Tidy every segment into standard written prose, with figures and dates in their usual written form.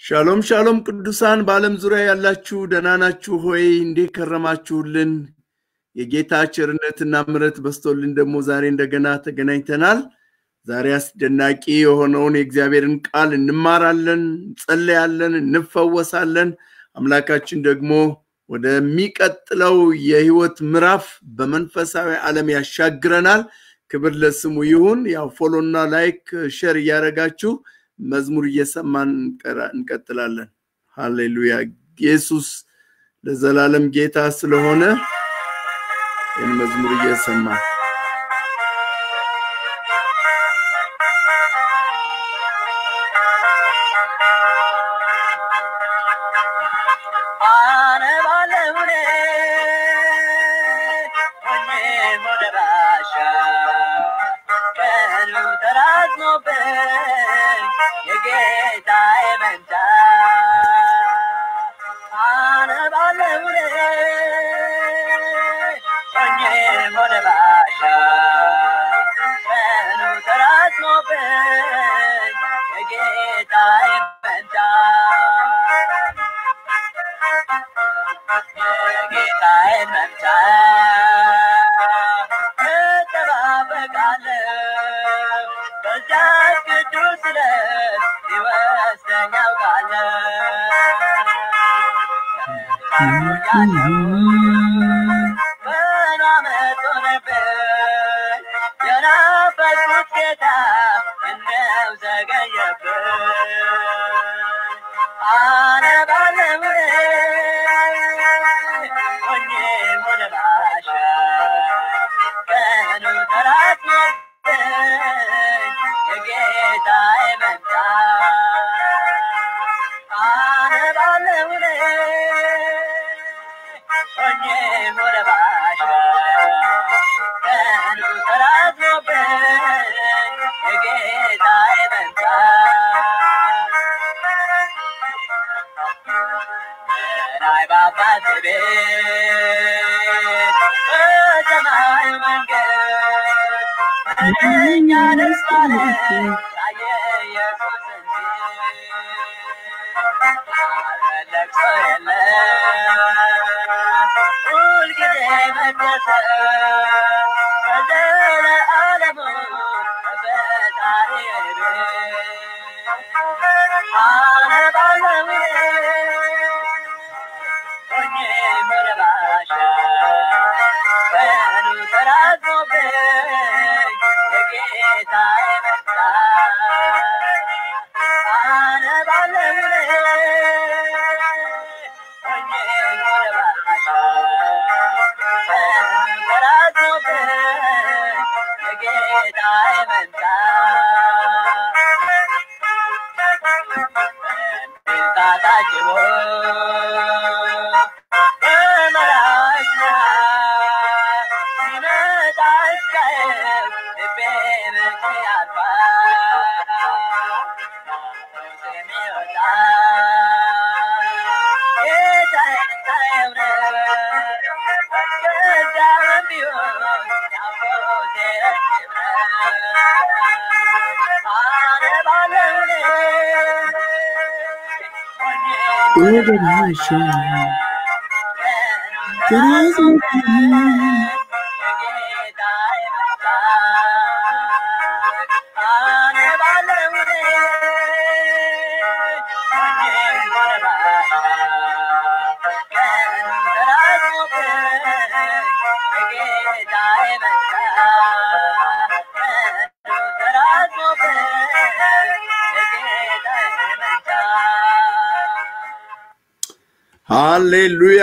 ሻሎም ሻሎም ቅዱሳን በዓለም ዙሪያ ያላችሁ ደህና ናችሁ ሆይ እንዴት ከረማችሁልን የጌታ ቸርነትና ምሕረት በስቶልን ደግሞ ዛሬ እንደገና ተገናኝተናል ዛሬ አስደናቂ የሆነውን የእግዚአብሔርን ቃል እንማራለን እንጸልያለን እንፈወሳለን አምላካችን ደግሞ ወደሚቀጥለው የህይወት ምዕራፍ በመንፈሳዊ ዓለም ያሻግረናል ክብር ለስሙ ይሁን ያው ፎሎና ላይክ ሼር ያረጋችሁ መዝሙር እየሰማን እንቀጥላለን ሃሌሉያ ኢየሱስ ለዘላለም ጌታ ስለሆነ መዝሙር እየሰማን ሃሌሉያ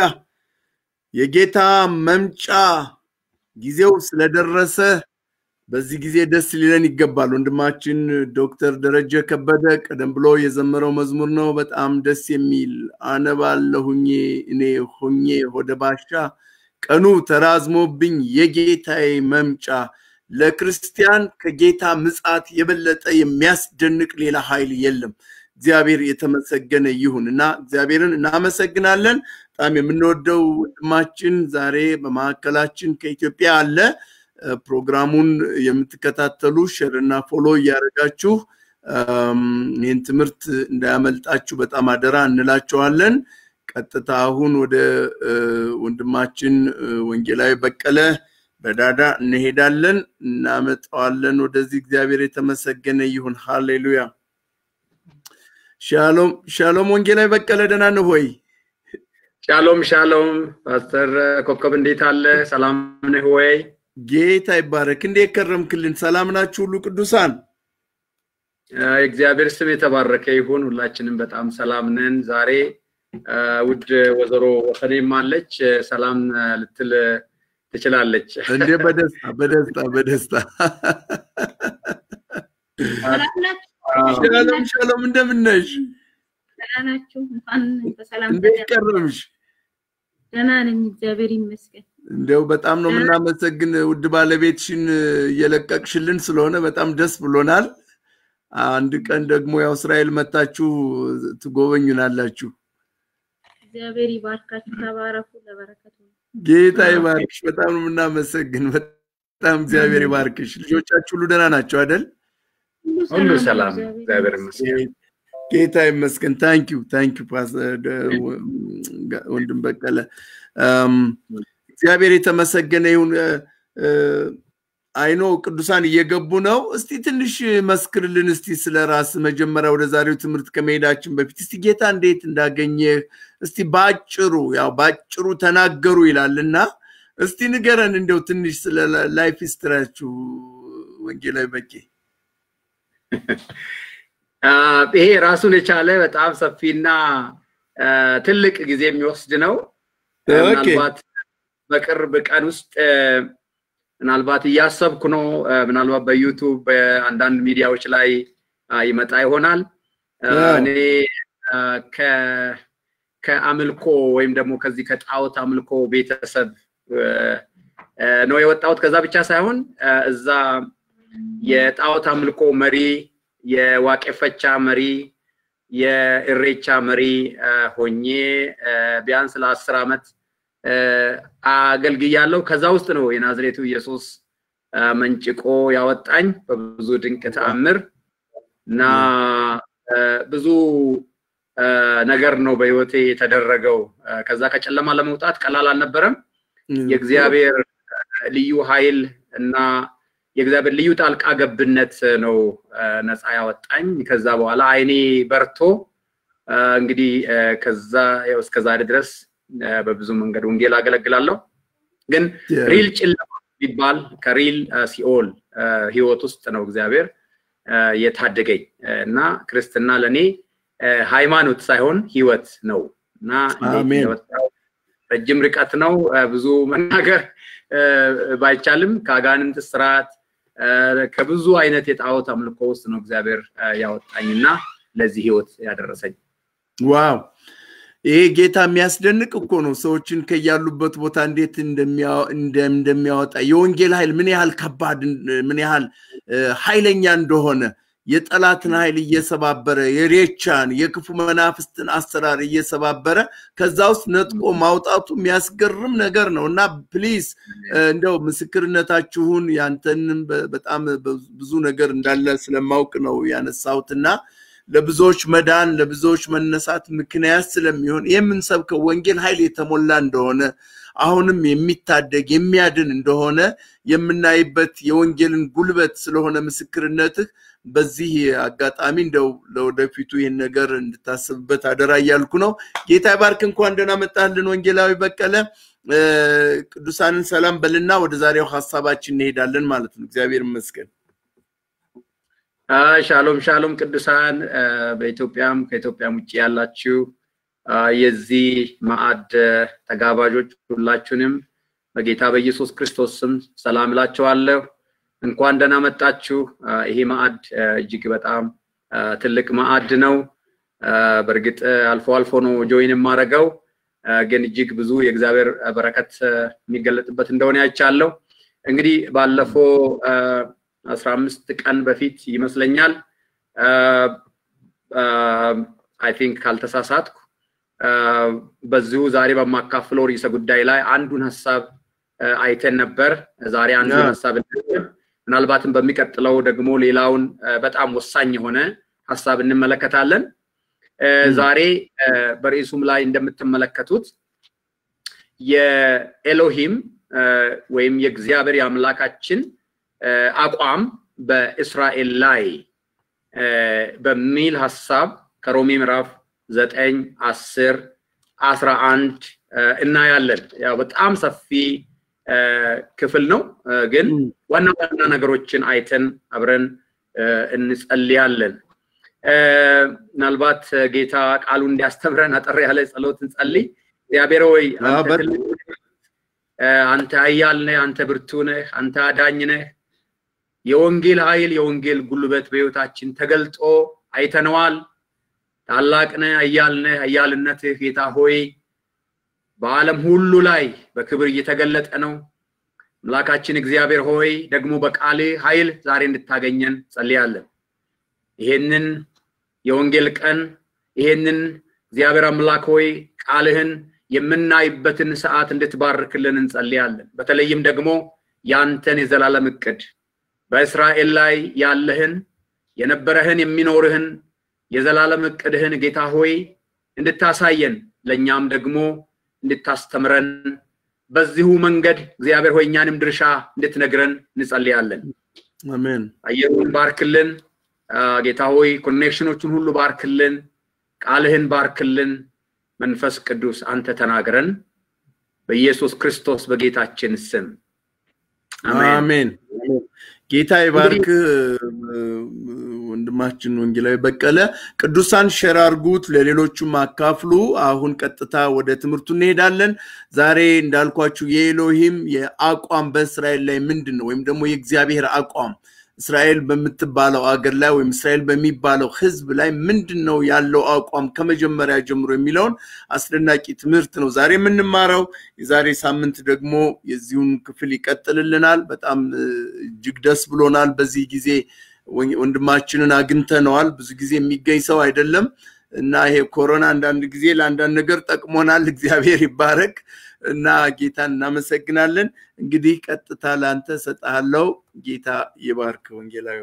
የጌታ መምጫ ጊዜው ስለደረሰ በዚህ ጊዜ ደስ ሊለን ይገባል ወንድማችን ዶክተር ደረጀ ከበደ ቀደም ብሎ የዘመረው መዝሙር ነው በጣም ደስ የሚል አነባለሁኝ እኔ ሆኜ ወደባሻ ቀኑ ተራዝሞብኝ የጌታዬ መምጫ ለክርስቲያን ከጌታ ምጽአት የበለጠ የሚያስደንቅ ሌላ ኃይል የለም እግዚአብሔር የተመሰገነ ይሁንና እግዚአብሔርን እናመሰግናለን በጣም የምንወደው ወንድማችን ዛሬ በማከላችን ከኢትዮጵያ አለ ፕሮግራሙን የምትከታተሉ ሼር እና ፎሎ ያረጋችሁ ይህን ትምህርት እንዳያመልጣችሁ በጣም አደራ እንላችኋለን። ቀጥታ አሁን ወደ ወንድማችን ወንጌላዊ በቀለ በዳዳ እንሄዳለን እናመጣዋለን ወደዚህ። እግዚአብሔር የተመሰገነ ይሁን። ሃሌሉያ። ሻሎም ሻሎም። ወንጌላዊ በቀለ ደህና ነህ ሆይ? ሻሎም ሻሎም። ፓስተር ኮከብ እንዴት አለ? ሰላም ነህ ወይ? ጌታ ይባረክ። እንዴት ከረምክልን? ሰላም ናችሁ ሁሉ ቅዱሳን? እግዚአብሔር ስም የተባረከ ይሁን። ሁላችንም በጣም ሰላም ነን። ዛሬ ውድ ወዘሮ ወሰኔም አለች። ሰላም ልትል ትችላለች እንዴ? በደስታ በደስታ በደስታ። ሻሎም ሻሎም። እንደምን ነሽ? ደህና ናችሁ? እንኳን በሰላም እንዴት ከረምሽ? ደህና ነኝ እግዚአብሔር ይመስገን። እንደው በጣም ነው የምናመሰግን ውድ ባለቤትሽን እየለቀቅሽልን ስለሆነ በጣም ደስ ብሎናል። አንድ ቀን ደግሞ ያው እስራኤል መጣችሁ ትጎበኙናላችሁ። እግዚአብሔር ይባርካችሁ። ተባረኩ። ለበረከቱ ጌታ ይባርክሽ። በጣም ነው የምናመሰግን። በጣም እግዚአብሔር ይባርክሽ። ልጆቻችሁ ሁሉ ደህና ናቸው አይደል? ሁሉ ሰላም እግዚአብሔር ይመስገን። ጌታ ይመስገን። ታንክ ዩ ፓስተር ወንድም በቀለ። እግዚአብሔር የተመሰገነ ይሁን። አይኖ ቅዱሳን እየገቡ ነው። እስቲ ትንሽ መስክርልን እስቲ ስለራስ መጀመሪያ ወደ ዛሬው ትምህርት ከመሄዳችን በፊት እስቲ ጌታ እንዴት እንዳገኘህ እስቲ ባጭሩ ተናገሩ ይላልና እስቲ ንገረን እንደው ትንሽ ስለ ላይፍ ሂስትሪያችሁ ወንጌላዊ በቄ። ይሄ ራሱን የቻለ በጣም ሰፊና ትልቅ ጊዜ የሚወስድ ነው። ምናልባት በቅርብ ቀን ውስጥ ምናልባት እያሰብኩ ነው። ምናልባት በዩቲዩብ በአንዳንድ ሚዲያዎች ላይ ይመጣ ይሆናል። እኔ ከአምልኮ ወይም ደግሞ ከዚህ ከጣዖት አምልኮ ቤተሰብ ነው የወጣሁት። ከዛ ብቻ ሳይሆን እዛ የጣዖት አምልኮ መሪ፣ የዋቄፈቻ መሪ፣ የእሬቻ መሪ ሆኜ ቢያንስ ለ10 ዓመት አገልግያለሁ። ከዛ ውስጥ ነው የናዝሬቱ ኢየሱስ መንጭቆ ያወጣኝ በብዙ ድንቅ ተአምር እና ብዙ ነገር ነው በህይወቴ የተደረገው። ከዛ ከጨለማ ለመውጣት ቀላል አልነበረም። የእግዚአብሔር ልዩ ኃይል እና የእግዚአብሔር ልዩ ጣልቃ ገብነት ነው ነፃ ያወጣኝ። ከዛ በኋላ አይኔ በርቶ እንግዲህ ከዛ እስከ ዛሬ ድረስ በብዙ መንገድ ወንጌል አገለግላለሁ። ግን ሪል ጨለማ ቢባል ከሪል ሲኦል ህይወት ውስጥ ነው እግዚአብሔር የታደገኝ እና ክርስትና ለኔ ሃይማኖት ሳይሆን ህይወት ነው እና ረጅም ርቀት ነው። ብዙ መናገር ባይቻልም ከአጋንንት ስርዓት ከብዙ አይነት የጣዖት አምልኮ ውስጥ ነው እግዚአብሔር ያወጣኝና ለዚህ ህይወት ያደረሰኝ። ዋው! ይሄ ጌታ የሚያስደንቅ እኮ ነው። ሰዎችን ከያሉበት ቦታ እንዴት እንደሚያወጣ የወንጌል ኃይል ምን ያህል ከባድ ምን ያህል ኃይለኛ እንደሆነ የጠላትን ኃይል እየሰባበረ የሬቻን የክፉ መናፍስትን አሰራር እየሰባበረ ከዛ ውስጥ ነጥቆ ማውጣቱ የሚያስገርም ነገር ነውና ፕሊዝ እንደው ምስክርነታችሁን ያንተንም በጣም ብዙ ነገር እንዳለ ስለማውቅ ነው ያነሳውትና ለብዙዎች መዳን ለብዙዎች መነሳት ምክንያት ስለሚሆን የምንሰብከው ወንጌል ኃይል የተሞላ እንደሆነ አሁንም የሚታደግ የሚያድን እንደሆነ የምናይበት የወንጌልን ጉልበት ስለሆነ ምስክርነትህ በዚህ አጋጣሚ እንደው ለወደፊቱ ይሄን ነገር እንድታስብበት አደራ ያልኩ ነው። ጌታ ይባርክ። እንኳን ደህና መጣልን ወንጌላዊ በቀለ። ቅዱሳንን ሰላም በልና ወደ ዛሬው ሐሳባችን እንሄዳለን ማለት ነው። እግዚአብሔር ይመስገን። ሻሎም ሻሎም ቅዱሳን በኢትዮጵያም ከኢትዮጵያም ውጪ ያላችሁ የዚህ ማዕድ ተጋባዦች ሁላችሁንም በጌታ በኢየሱስ ክርስቶስ ስም ሰላም እላችኋለሁ። እንኳን ደህና መጣችሁ። ይሄ ማዕድ እጅግ በጣም ትልቅ ማዕድ ነው። በርግጥ አልፎ አልፎ ነው ጆይን ማረጋው፣ ግን እጅግ ብዙ የእግዚአብሔር በረከት የሚገለጥበት እንደሆነ ያቻለው። እንግዲህ ባለፈው 15 ቀን በፊት ይመስለኛል አይ ቲንክ ካልተሳሳትኩ በዚሁ ዛሬ በማካፍለው ርዕሰ ጉዳይ ላይ አንዱን ሐሳብ አይተን ነበር። ዛሬ አንዱን ሐሳብ ምናልባትም በሚቀጥለው ደግሞ ሌላውን በጣም ወሳኝ የሆነ ሐሳብ እንመለከታለን ዛሬ በርዕሱም ላይ እንደምትመለከቱት የኤሎሂም ወይም የእግዚአብሔር ያምላካችን አቋም በእስራኤል ላይ በሚል ሐሳብ ከሮሜ ምዕራፍ 9 10 11 እናያለን ያው በጣም ሰፊ ክፍል ነው ግን ዋና ዋና ነገሮችን አይተን አብረን እንጸልያለን ምናልባት ጌታ ቃሉን እንዲያስተምረን አጠር ያለ ጸሎት እንጸልይ እግዚአብሔር ሆይ አንተ ኃያል ነህ አንተ ብርቱ ነህ አንተ አዳኝ ነህ የወንጌል ኃይል የወንጌል ጉልበት በሕይወታችን ተገልጦ አይተነዋል ታላቅ ነህ ኃያል ነህ ኃያልነትህ ጌታ ሆይ በዓለም ሁሉ ላይ በክብር እየተገለጠ ነው አምላካችን እግዚአብሔር ሆይ ደግሞ በቃልህ ኃይል ዛሬ እንድታገኘን ጸልያለን ይሄንን የወንጌል ቀን ይሄንን እግዚአብሔር አምላክ ሆይ ቃልህን የምናይበትን ሰዓት እንድትባርክልን እንጸልያለን በተለይም ደግሞ ያንተን የዘላለም ዕቅድ በእስራኤል ላይ ያለህን የነበረህን የሚኖርህን የዘላለም ዕቅድህን ጌታ ሆይ እንድታሳየን ለኛም ደግሞ እንድታስተምረን በዚሁ መንገድ እግዚአብሔር ሆይ እኛንም ድርሻ እንድትነግረን እንጸልያለን አሜን አየሩን ባርክልን ጌታ ሆይ ኮኔክሽኖቹን ሁሉ ባርክልን ቃልህን ባርክልን መንፈስ ቅዱስ አንተ ተናገረን በኢየሱስ ክርስቶስ በጌታችን ስም አሜን ጌታ ይባርክ ወንድማችን ወንጌላዊ በቀለ ቅዱሳን ሼር አድርጉት ለሌሎቹም አካፍሉ አሁን ቀጥታ ወደ ትምህርቱ እንሄዳለን ዛሬ እንዳልኳችሁ የኤሎሂም የአቋም በእስራኤል ላይ ምንድነው ወይም ደግሞ የእግዚአብሔር አቋም እስራኤል በምትባለው አገር ላይ ወይም እስራኤል በሚባለው ህዝብ ላይ ምንድነው ያለው አቋም ከመጀመሪያ ጀምሮ የሚለውን አስደናቂ ትምህርት ነው ዛሬ የምንማረው የዛሬ ሳምንት ደግሞ የዚሁን ክፍል ይቀጥልልናል በጣም እጅግ ደስ ብሎናል በዚህ ጊዜ ወንድማችንን አግኝተነዋል ብዙ ጊዜ የሚገኝ ሰው አይደለም እና ይሄ ኮሮና አንዳንድ ጊዜ ለአንዳንድ ነገር ጠቅሞናል እግዚአብሔር ይባረክ እና ጌታን እናመሰግናለን እንግዲህ ቀጥታ ላንተ ሰጣለው ጌታ ይባርክ ወንጌላዊ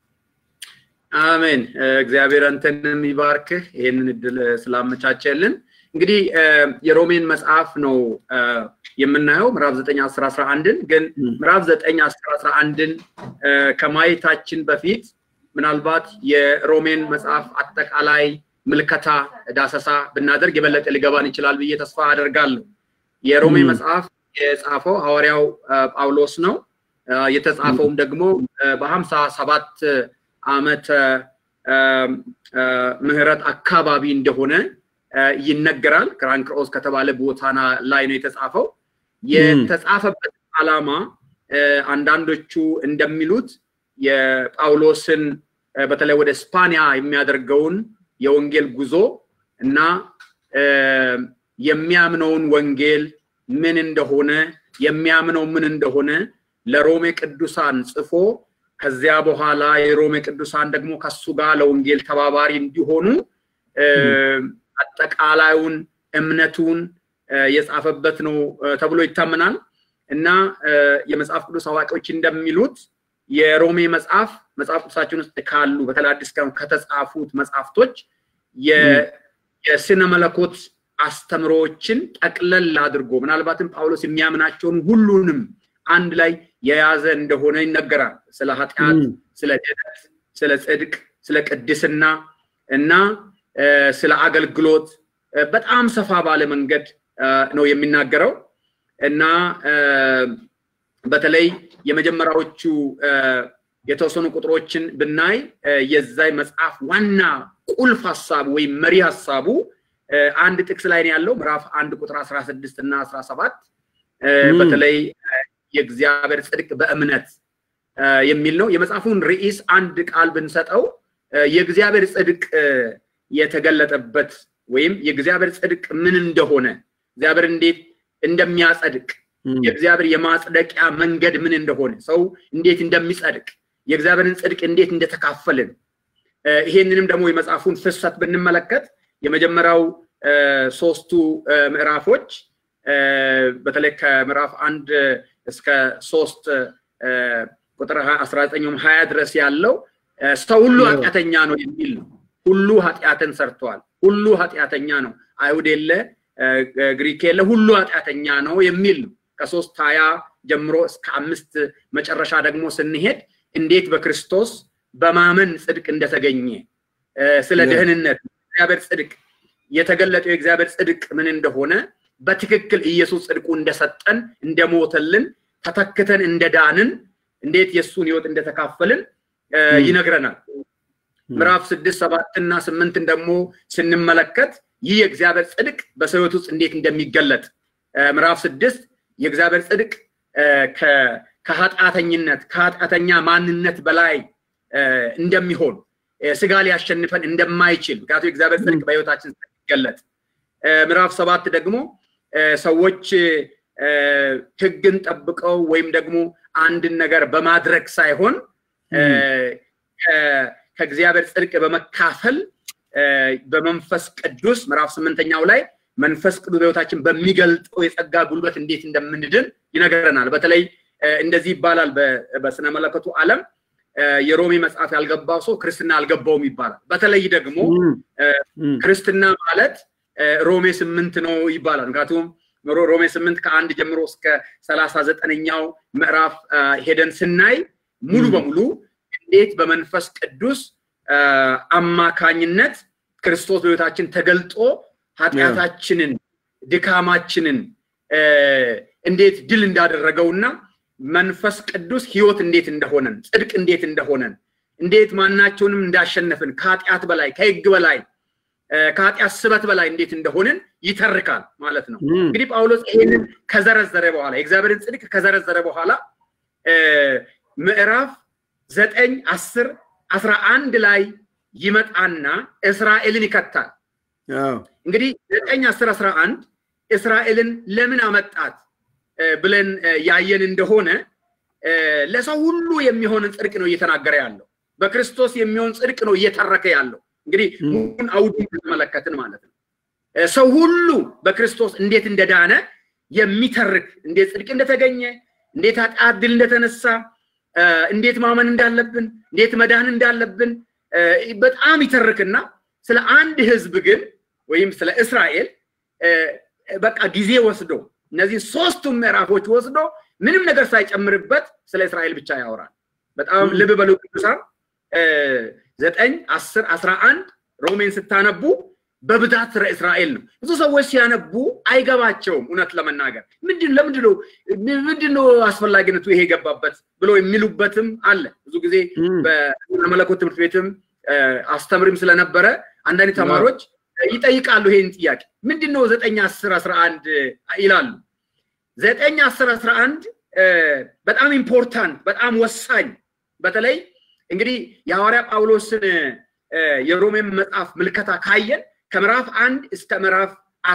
አሜን እግዚአብሔር አንተንም ይባርክ ይሄንን እድል ስላመቻቸልን እንግዲህ የሮሜን መጽሐፍ ነው የምናየው ምዕራፍ 9 10 11 ግን ምዕራፍ 9 10 11 ከማየታችን በፊት ምናልባት የሮሜን መጽሐፍ አጠቃላይ ምልከታ ዳሰሳ ብናደርግ የበለጠ ሊገባን ይችላል ብዬ ተስፋ አደርጋለሁ የሮሜ መጽሐፍ የጻፈው ሐዋርያው ጳውሎስ ነው የተጻፈውም ደግሞ በ57 ዓመት ምህረት አካባቢ እንደሆነ ይነገራል ክራንክሮስ ከተባለ ቦታና ላይ ነው የተጻፈው የተጻፈበት ዓላማ አንዳንዶቹ እንደሚሉት የጳውሎስን በተለይ ወደ ስፓኒያ የሚያደርገውን የወንጌል ጉዞ እና የሚያምነውን ወንጌል ምን እንደሆነ የሚያምነው ምን እንደሆነ ለሮሜ ቅዱሳን ጽፎ ከዚያ በኋላ የሮሜ ቅዱሳን ደግሞ ከሱ ጋር ለወንጌል ተባባሪ እንዲሆኑ አጠቃላዩን እምነቱን የጻፈበት ነው ተብሎ ይታመናል እና የመጽሐፍ ቅዱስ አዋቂዎች እንደሚሉት የሮሜ መጽሐፍ ቅዱሳችን ውስጥ ካሉ በተለይ አዲስ ከተጻፉት መጽሐፍቶች የስነ መለኮት አስተምሮችን ጠቅለል አድርጎ ምናልባትም ጳውሎስ የሚያምናቸውን ሁሉንም አንድ ላይ የያዘ እንደሆነ ይነገራል ስለ ኃጢአት ስለ ድነት ስለ ጽድቅ ስለ ቅድስና እና ስለ አገልግሎት በጣም ሰፋ ባለ መንገድ ነው የሚናገረው እና በተለይ የመጀመሪያዎቹ የተወሰኑ ቁጥሮችን ብናይ የዛይ መጽሐፍ ዋና ቁልፍ ሐሳብ ወይ መሪ ሐሳቡ አንድ ጥቅስ ላይ ነው ያለው ምዕራፍ 1 ቁጥር 16 እና 17 በተለይ የእግዚአብሔር ጽድቅ በእምነት የሚል ነው የመጽሐፉን ርዕስ አንድ ቃል ብንሰጠው የእግዚአብሔር ጽድቅ የተገለጠበት ወይም የእግዚአብሔር ጽድቅ ምን እንደሆነ እግዚአብሔር እንዴት እንደሚያጸድቅ የእግዚአብሔር የማጽደቂያ መንገድ ምን እንደሆነ ሰው እንዴት እንደሚጸድቅ የእግዚአብሔርን ጽድቅ እንዴት እንደተካፈልን ይሄንንም ደግሞ የመጽሐፉን ፍሰት ብንመለከት የመጀመሪያው ሶስቱ ምዕራፎች በተለይ ከምዕራፍ 1 እስከ 3 ቁጥር 19ም 20 ድረስ ያለው ሰው ሁሉ ኃጢአተኛ ነው የሚል ነው። ሁሉ ኃጢአትን ሰርቷል፣ ሁሉ ኃጢአተኛ ነው፣ አይሁድ የለ ግሪክ የለ፣ ሁሉ ኃጢአተኛ ነው የሚል ነው። ከ3:20 ጀምሮ እስከ 5 መጨረሻ ደግሞ ስንሄድ እንዴት በክርስቶስ በማመን ጽድቅ እንደተገኘ ስለ ደህንነት እግዚአብሔር ጽድቅ የተገለጠው የእግዚአብሔር ጽድቅ ምን እንደሆነ በትክክል ኢየሱስ ጽድቁ እንደሰጠን እንደሞተልን ተተክተን እንደዳንን እንዴት የሱን ህይወት እንደተካፈልን ይነግረናል። ምዕራፍ 6 7 እና 8 ደግሞ ስንመለከት ይህ የእግዚአብሔር ጽድቅ በሰው ህይወት ውስጥ እንዴት እንደሚገለጥ ምዕራፍ 6 የእግዚአብሔር ጽድቅ ከኃጢአተኝነት ከኃጢአተኛ ማንነት በላይ እንደሚሆን ስጋ ሊያሸንፈን እንደማይችል ምክንያቱም የእግዚአብሔር ጽድቅ በህይወታችን ሲገለጥ ምዕራፍ 7 ደግሞ ሰዎች ህግን ጠብቀው ወይም ደግሞ አንድን ነገር በማድረግ ሳይሆን ከእግዚአብሔር ጽድቅ በመካፈል በመንፈስ ቅዱስ ምዕራፍ 8ኛው ላይ መንፈስ ቅዱስ በህይወታችን በሚገልጠው የጸጋ ጉልበት እንዴት እንደምንድን ይነገረናል። በተለይ እንደዚህ ይባላል በስነ መለኮቱ ዓለም የሮሜ መጽሐፍ ያልገባው ሰው ክርስትና አልገባውም ይባላል። በተለይ ደግሞ ክርስትና ማለት ሮሜ 8 ነው ይባላል። ምክንያቱም ሮሜ 8 ከ1 ጀምሮ እስከ 39ኛው ምዕራፍ ሄደን ስናይ ሙሉ በሙሉ እንዴት በመንፈስ ቅዱስ አማካኝነት ክርስቶስ በህይወታችን ተገልጦ ኃጢአታችንን ድካማችንን እንዴት ድል እንዳደረገውና መንፈስ ቅዱስ ህይወት እንዴት እንደሆነን ጽድቅ እንዴት እንደሆነን እንዴት ማናቸውንም እንዳሸነፍን ከኃጢአት በላይ ከህግ በላይ ከኃጢአት ስበት በላይ እንዴት እንደሆነን ይተርካል ማለት ነው። እንግዲህ ጳውሎስ ይሄንን ከዘረዘረ በኋላ የእግዚአብሔርን ጽድቅ ከዘረዘረ በኋላ ምዕራፍ 9 10 11 ላይ ይመጣና እስራኤልን ይከታል። እንግዲህ 9 10 11 እስራኤልን ለምን አመጣት ብለን ያየን እንደሆነ ለሰው ሁሉ የሚሆን ጽድቅ ነው እየተናገረ ያለው። በክርስቶስ የሚሆን ጽድቅ ነው እየተረከ ያለው። እንግዲህ ሙን አውዱን ተመለከትን ማለት ነው። ሰው ሁሉ በክርስቶስ እንዴት እንደዳነ የሚተርክ እንዴት ጽድቅ እንደተገኘ እንዴት ኃጢአት ድል እንደተነሳ እንዴት ማመን እንዳለብን እንዴት መዳን እንዳለብን በጣም ይተርክና ስለ አንድ ህዝብ ግን ወይም ስለ እስራኤል በቃ ጊዜ ወስዶ እነዚህ ሶስቱም ምዕራፎች ወስዶ ምንም ነገር ሳይጨምርበት ስለ እስራኤል ብቻ ያወራል። በጣም ልብ በሉ ቅዱሳን 9 10 11 ሮሜን ስታነቡ በብዛት ስለ እስራኤል ነው። ብዙ ሰዎች ሲያነቡ አይገባቸውም። እውነት ለመናገር ምንድነው አስፈላጊነቱ ይሄ ገባበት ብሎ የሚሉበትም አለ። ብዙ ጊዜ በመለኮት ትምህርት ቤትም አስተምርም ስለነበረ አንዳንድ ተማሪዎች ይጠይቃሉ ይሄን ጥያቄ ምንድነው 9 10 11 ይላሉ። 9 10 11 በጣም ኢምፖርታንት በጣም ወሳኝ በተለይ እንግዲህ የሐዋርያ ጳውሎስን የሮሜ መጽሐፍ ምልከታ ካየን ከምዕራፍ 1 እስከ ምዕራፍ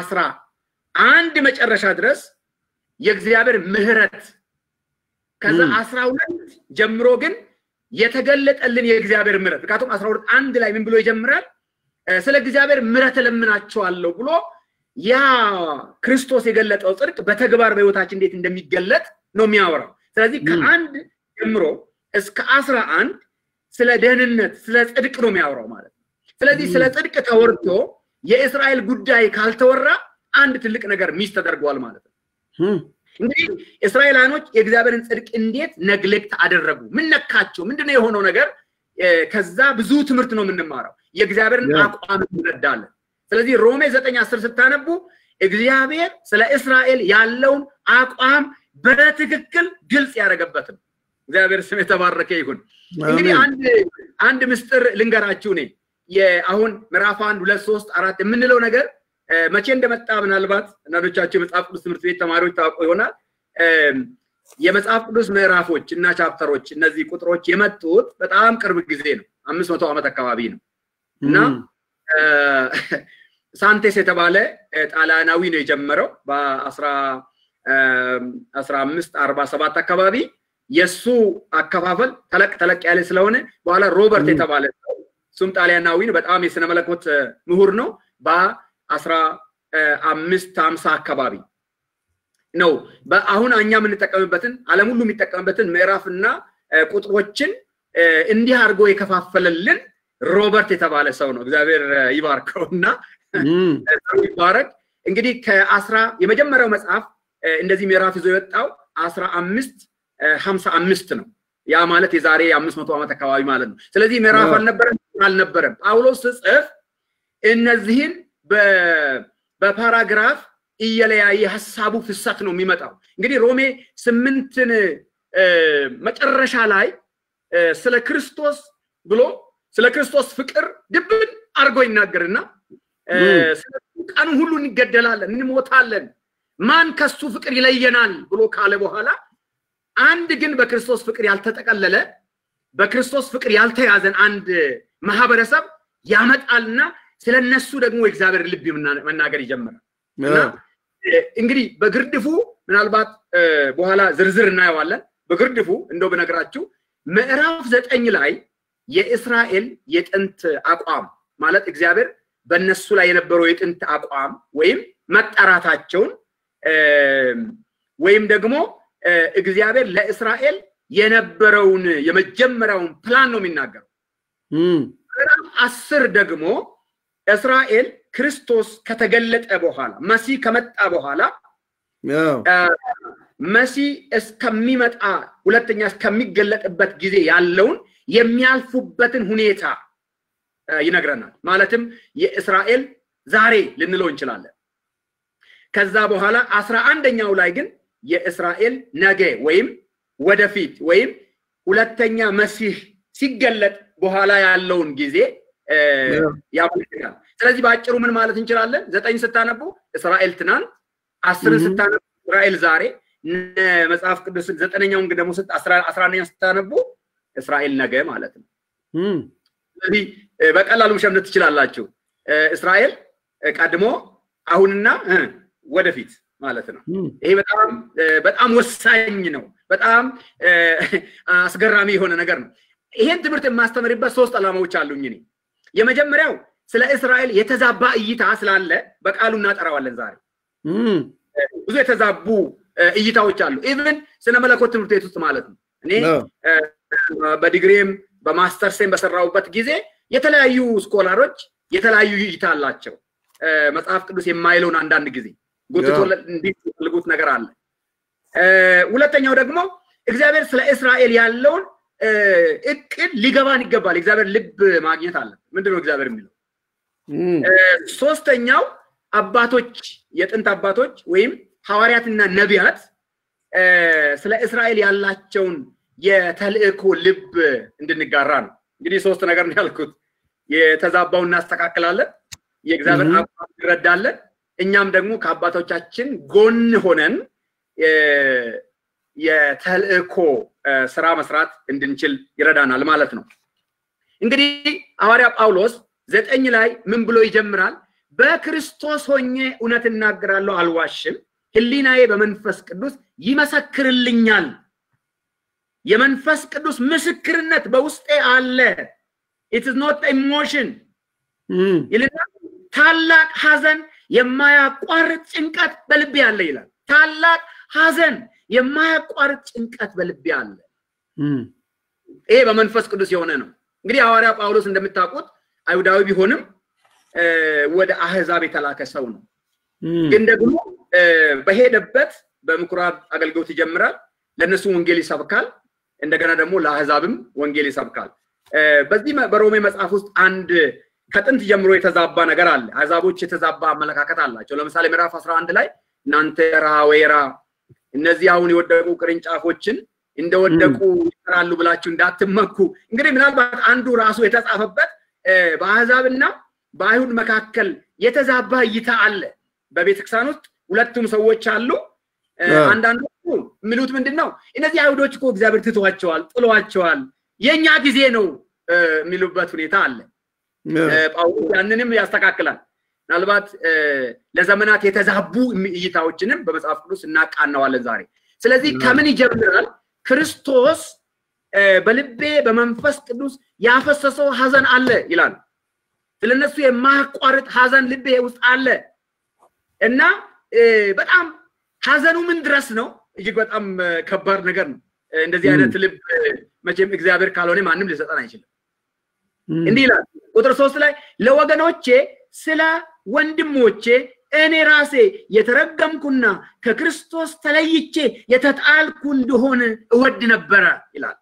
11 መጨረሻ ድረስ የእግዚአብሔር ምህረት ከዛ 12 ጀምሮ ግን የተገለጠልን የእግዚአብሔር ምህረት ምክንያቱም 12 1 ላይ ምን ብሎ ይጀምራል? ስለ እግዚአብሔር ምህረት ለምናቸዋለሁ ብሎ ያ ክርስቶስ የገለጠው ጽድቅ በተግባር በህይወታችን እንዴት እንደሚገለጥ ነው የሚያወራው። ስለዚህ ከ1 ጀምሮ እስከ 11 ስለ ደህንነት ስለ ጽድቅ ነው የሚያወራው ማለት ነው። ስለዚህ ስለ ጽድቅ ተወርቶ የእስራኤል ጉዳይ ካልተወራ አንድ ትልቅ ነገር ሚስ ተደርጓል ማለት ነው። እንግዲህ እስራኤላኖች የእግዚአብሔርን ጽድቅ እንዴት ነግሌክት አደረጉ? ምን ነካቸው? ምንድነው የሆነው ነገር? ከዛ ብዙ ትምህርት ነው የምንማረው። የእግዚአብሔርን አቋም እንረዳለን። ስለዚህ ሮሜ 9 10 ስታነቡ እግዚአብሔር ስለ እስራኤል ያለውን አቋም በትክክል ግልጽ ያደረገበት ነው። እግዚአብሔር ስም የተባረከ ይሁን። እንግዲህ አንድ ምስጢር ልንገራችሁ ነኝ። የአሁን ምዕራፍ 1 2 3 4 የምንለው ነገር መቼ እንደመጣ ምናልባት እናቶቻችሁ የመጽሐፍ ቅዱስ ትምህርት ቤት ተማሪዎች ታውቁ ይሆናል። የመጽሐፍ ቅዱስ ምዕራፎች እና ቻፕተሮች እነዚህ ቁጥሮች የመጡት በጣም ቅርብ ጊዜ ነው። 500 ዓመት አካባቢ ነው እና ሳንቴስ የተባለ ጣሊያናዊ ነው የጀመረው በ1547 አካባቢ። የሱ አከፋፈል ተለቅ ያለ ስለሆነ በኋላ ሮበርት የተባለ ሱም ጣሊያናዊ ነው። በጣም የሥነ መለኮት ምሁር ነው። በ1550 አካባቢ ነው። በአሁን እኛ የምንጠቀምበትን ዓለም ሁሉ የሚጠቀምበትን ምዕራፍና ቁጥሮችን እንዲህ አድርጎ የከፋፈለልን ሮበርት የተባለ ሰው ነው። እግዚአብሔር ይባርከውና ይባረክ። እንግዲህ የመጀመሪያው መጽሐፍ እንደዚህ ምዕራፍ ይዞ የወጣው 1555 ነው። ያ ማለት የዛሬ 500 ዓመት አካባቢ ማለት ነው። ስለዚህ ምዕራፍ አልነበረም። ጳውሎስ ጽፍ እነዚህን በፓራግራፍ እየለያየ ሐሳቡ ፍሰት ነው የሚመጣው። እንግዲህ ሮሜ 8ን መጨረሻ ላይ ስለ ክርስቶስ ብሎ ስለ ክርስቶስ ፍቅር ድብን አርጎ ይናገርና ስለ ቀኑ ሁሉ እንገደላለን እንሞታለን ማን ከሱ ፍቅር ይለየናል ብሎ ካለ በኋላ አንድ ግን በክርስቶስ ፍቅር ያልተጠቀለለ በክርስቶስ ፍቅር ያልተያዘን አንድ ማህበረሰብ ያመጣልና ስለነሱ ደግሞ እግዚአብሔር ልብ መናገር ይጀምራል። እና እንግዲህ በግርድፉ ምናልባት በኋላ ዝርዝር እናየዋለን። በግርድፉ እንደው በነገራችሁ ምዕራፍ 9 ላይ የእስራኤል የጥንት አቋም ማለት እግዚአብሔር በእነሱ ላይ የነበረው የጥንት አቋም ወይም መጠራታቸውን ወይም ደግሞ እግዚአብሔር ለእስራኤል የነበረውን የመጀመሪያውን ፕላን ነው የሚናገረው። ምዕራፍ 10 ደግሞ እስራኤል ክርስቶስ ከተገለጠ በኋላ መሲህ ከመጣ በኋላ መሲህ እስከሚመጣ ሁለተኛ እስከሚገለጥበት ጊዜ ያለውን የሚያልፉበትን ሁኔታ ይነግረናል። ማለትም የእስራኤል ዛሬ ልንለው እንችላለን። ከዛ በኋላ 11ኛው ላይ ግን የእስራኤል ነገ ወይም ወደፊት ወይም ሁለተኛ መሲህ ሲገለጥ በኋላ ያለውን ጊዜ ያመለክታል። ስለዚህ ባጭሩ ምን ማለት እንችላለን? 9 ስታነቡ እስራኤል ትናንት፣ 10 ስታነቡ እስራኤል ዛሬ፣ መጽሐፍ ቅዱስ 9ኛውን ደግሞ 11ኛው ስታነቡ እስራኤል ነገ ማለት ነው። ስለዚህ በቀላሉ መሸምደድ ትችላላችሁ። እስራኤል ቀድሞ አሁንና ወደፊት ማለት ነው። ይሄ በጣም ወሳኝ ነው። በጣም አስገራሚ የሆነ ነገር ነው። ይሄን ትምህርት የማስተምርበት 3 ዓላማዎች አሉኝ እኔ። የመጀመሪያው ስለ እስራኤል የተዛባ እይታ ስላለ በቃሉ እናጠራዋለን ዛሬ። ብዙ የተዛቡ እይታዎች አሉ። ኢቭን ስነ መለኮት ትምህርት ቤት ውስጥ ማለት ነው። እኔ በዲግሪም በማስተርሴም በሰራውበት ጊዜ የተለያዩ ስኮላሮች የተለያዩ እይታ አላቸው። መጽሐፍ ቅዱስ የማይለውን አንዳንድ ጊዜ ጎትቶ እንዲፈልጉት ነገር አለ። ሁለተኛው ደግሞ እግዚአብሔር ስለ እስራኤል ያለውን እቅድ ሊገባን ይገባል። እግዚአብሔር ልብ ማግኘት አለ። ምንድነው እግዚአብሔር የሚለው? ሶስተኛው አባቶች የጥንት አባቶች ወይም ሐዋርያትና ነቢያት ስለ እስራኤል ያላቸውን የተልእኮ ልብ እንድንጋራ ነው። እንግዲህ 3 ነገር ነው ያልኩት። የተዛባውን እናስተካክላለን፣ የእግዚአብሔር አቋም እንረዳለን፣ እኛም ደግሞ ከአባቶቻችን ጎን ሆነን የተልእኮ ስራ መስራት እንድንችል ይረዳናል ማለት ነው። እንግዲህ ሐዋርያ ጳውሎስ 9 ላይ ምን ብሎ ይጀምራል? በክርስቶስ ሆኜ እውነት እናገራለሁ አልዋሽም፣ ሕሊናዬ በመንፈስ ቅዱስ ይመሰክርልኛል። የመንፈስ ቅዱስ ምስክርነት በውስጤ አለ። it is not emotion ይልና ታላቅ ሐዘን የማያቋርጥ ጭንቀት በልቤ አለ ይላል። ታላቅ ሐዘን የማያቋርጥ ጭንቀት በልቤ አለ። ይሄ በመንፈስ ቅዱስ የሆነ ነው። እንግዲህ ሐዋርያ ጳውሎስ እንደምታውቁት አይሁዳዊ ቢሆንም ወደ አህዛብ የተላከ ሰው ነው። ግን ደግሞ በሄደበት በምኩራብ አገልግሎት ይጀምራል። ለነሱ ወንጌል ይሰብካል። እንደገና ደግሞ ለአህዛብም ወንጌል ይሰብካል። በዚህ በሮሜ መጽሐፍ ውስጥ አንድ ከጥንት ጀምሮ የተዛባ ነገር አለ። አህዛቦች የተዛባ አመለካከት አላቸው። ለምሳሌ ምዕራፍ 11 ላይ እናንተ ወይራ እነዚህ አሁን የወደቁ ቅርንጫፎችን እንደወደቁ ይሰራሉ ብላችሁ እንዳትመኩ። እንግዲህ ምናልባት አንዱ ራሱ የተጻፈበት በአህዛብና በአይሁድ መካከል የተዛባ እይታ አለ። በቤተክርስቲያን ውስጥ ሁለቱም ሰዎች አሉ። አንዳንዶቹ የሚሉት ምንድነው? እነዚህ አይሁዶች እኮ እግዚአብሔር ትቷቸዋል፣ ጥሏቸዋል፣ የኛ ጊዜ ነው የሚሉበት ሁኔታ አለ። ጳውሎስ ያንንም ያስተካክላል። ምናልባት ለዘመናት የተዛቡ እይታዎችንም በመጽሐፍ ቅዱስ እናቃናዋለን ዛሬ። ስለዚህ ከምን ይጀምራል? ክርስቶስ በልቤ በመንፈስ ቅዱስ ያፈሰሰው ሐዘን አለ ይላል። ስለነሱ የማያቋርጥ ሐዘን ልቤ ውስጥ አለ እና በጣም ሐዘኑ ምን ድረስ ነው? እጅግ በጣም ከባድ ነገር ነው። እንደዚህ አይነት ልብ መቼም እግዚአብሔር ካልሆነ ማንም ሊሰጠን አይችልም። እንዲህ ይላል ቁጥር 3 ላይ ለወገኖቼ ስለ ወንድሞቼ እኔ ራሴ የተረገምኩና ከክርስቶስ ተለይቼ የተጣልኩ እንደሆነ እወድ ነበር ይላል።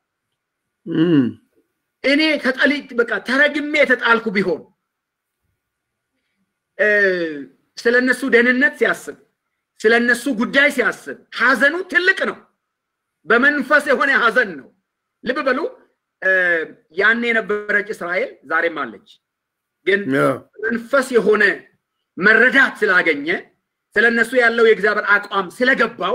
እኔ በቃ ተረግሜ የተጣልኩ ቢሆን ስለነሱ ደህንነት ሲያስብ ስለነሱ ጉዳይ ሲያስብ ሐዘኑ ትልቅ ነው። በመንፈስ የሆነ ሐዘን ነው። ልብ በሉ ያኔ የነበረች እስራኤል ዛሬም አለች። ግን መንፈስ የሆነ መረዳት ስላገኘ ስለነሱ ያለው የእግዚአብሔር አቋም ስለገባው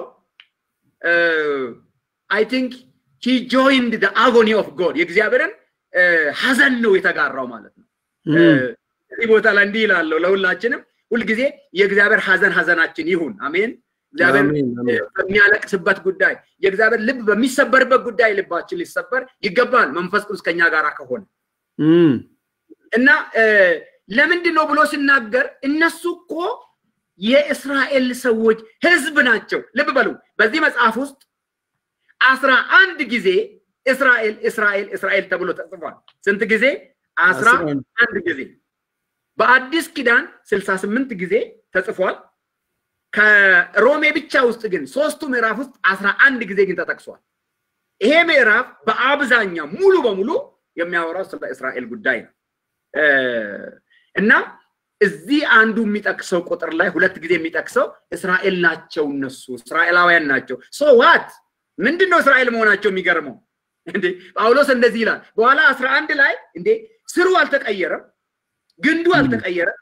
I think he joined the agony of God የእግዚአብሔርን ሐዘን ነው የተጋራው ማለት ነው። እዚህ ቦታ ላይ እንዲህ ይላል ለሁላችንም ሁሉ ጊዜ የእግዚአብሔር ሐዘናችን ይሁን። አሜን። እግዚአብሔር በሚያለቅስበት ጉዳይ የእግዚአብሔር ልብ በሚሰበርበት ጉዳይ ልባችን ሊሰበር ይገባል መንፈስ ቅዱስ ከኛ ጋር ከሆነ እና ለምንድን ነው ብሎ ሲናገር እነሱ እኮ የእስራኤል ሰዎች ህዝብ ናቸው። ልብ በሉ በዚህ መጽሐፍ ውስጥ 11 ጊዜ እስራኤል እስራኤል እስራኤል ተብሎ ተጽፏል። ስንት ጊዜ? 11 ጊዜ። በአዲስ ኪዳን 68 ጊዜ ተጽፏል። ከሮሜ ብቻ ውስጥ ግን 3ቱ ምዕራፍ ውስጥ 11 ጊዜ ግን ተጠቅሷል። ይሄ ምዕራፍ በአብዛኛው ሙሉ በሙሉ የሚያወራው ስለ እስራኤል ጉዳይ ነው። እና እዚህ አንዱ የሚጠቅሰው ቁጥር ላይ 2 ጊዜ የሚጠቅሰው እስራኤል ናቸው እነሱ እስራኤላውያን ናቸው። ሶ ዋት ምንድነው እስራኤል መሆናቸው የሚገርመው እንዴ? ጳውሎስ እንደዚህ ይላል በኋላ 11 ላይ እንዴ ስሩ አልተቀየረም ግንዱ አልተቀየረም።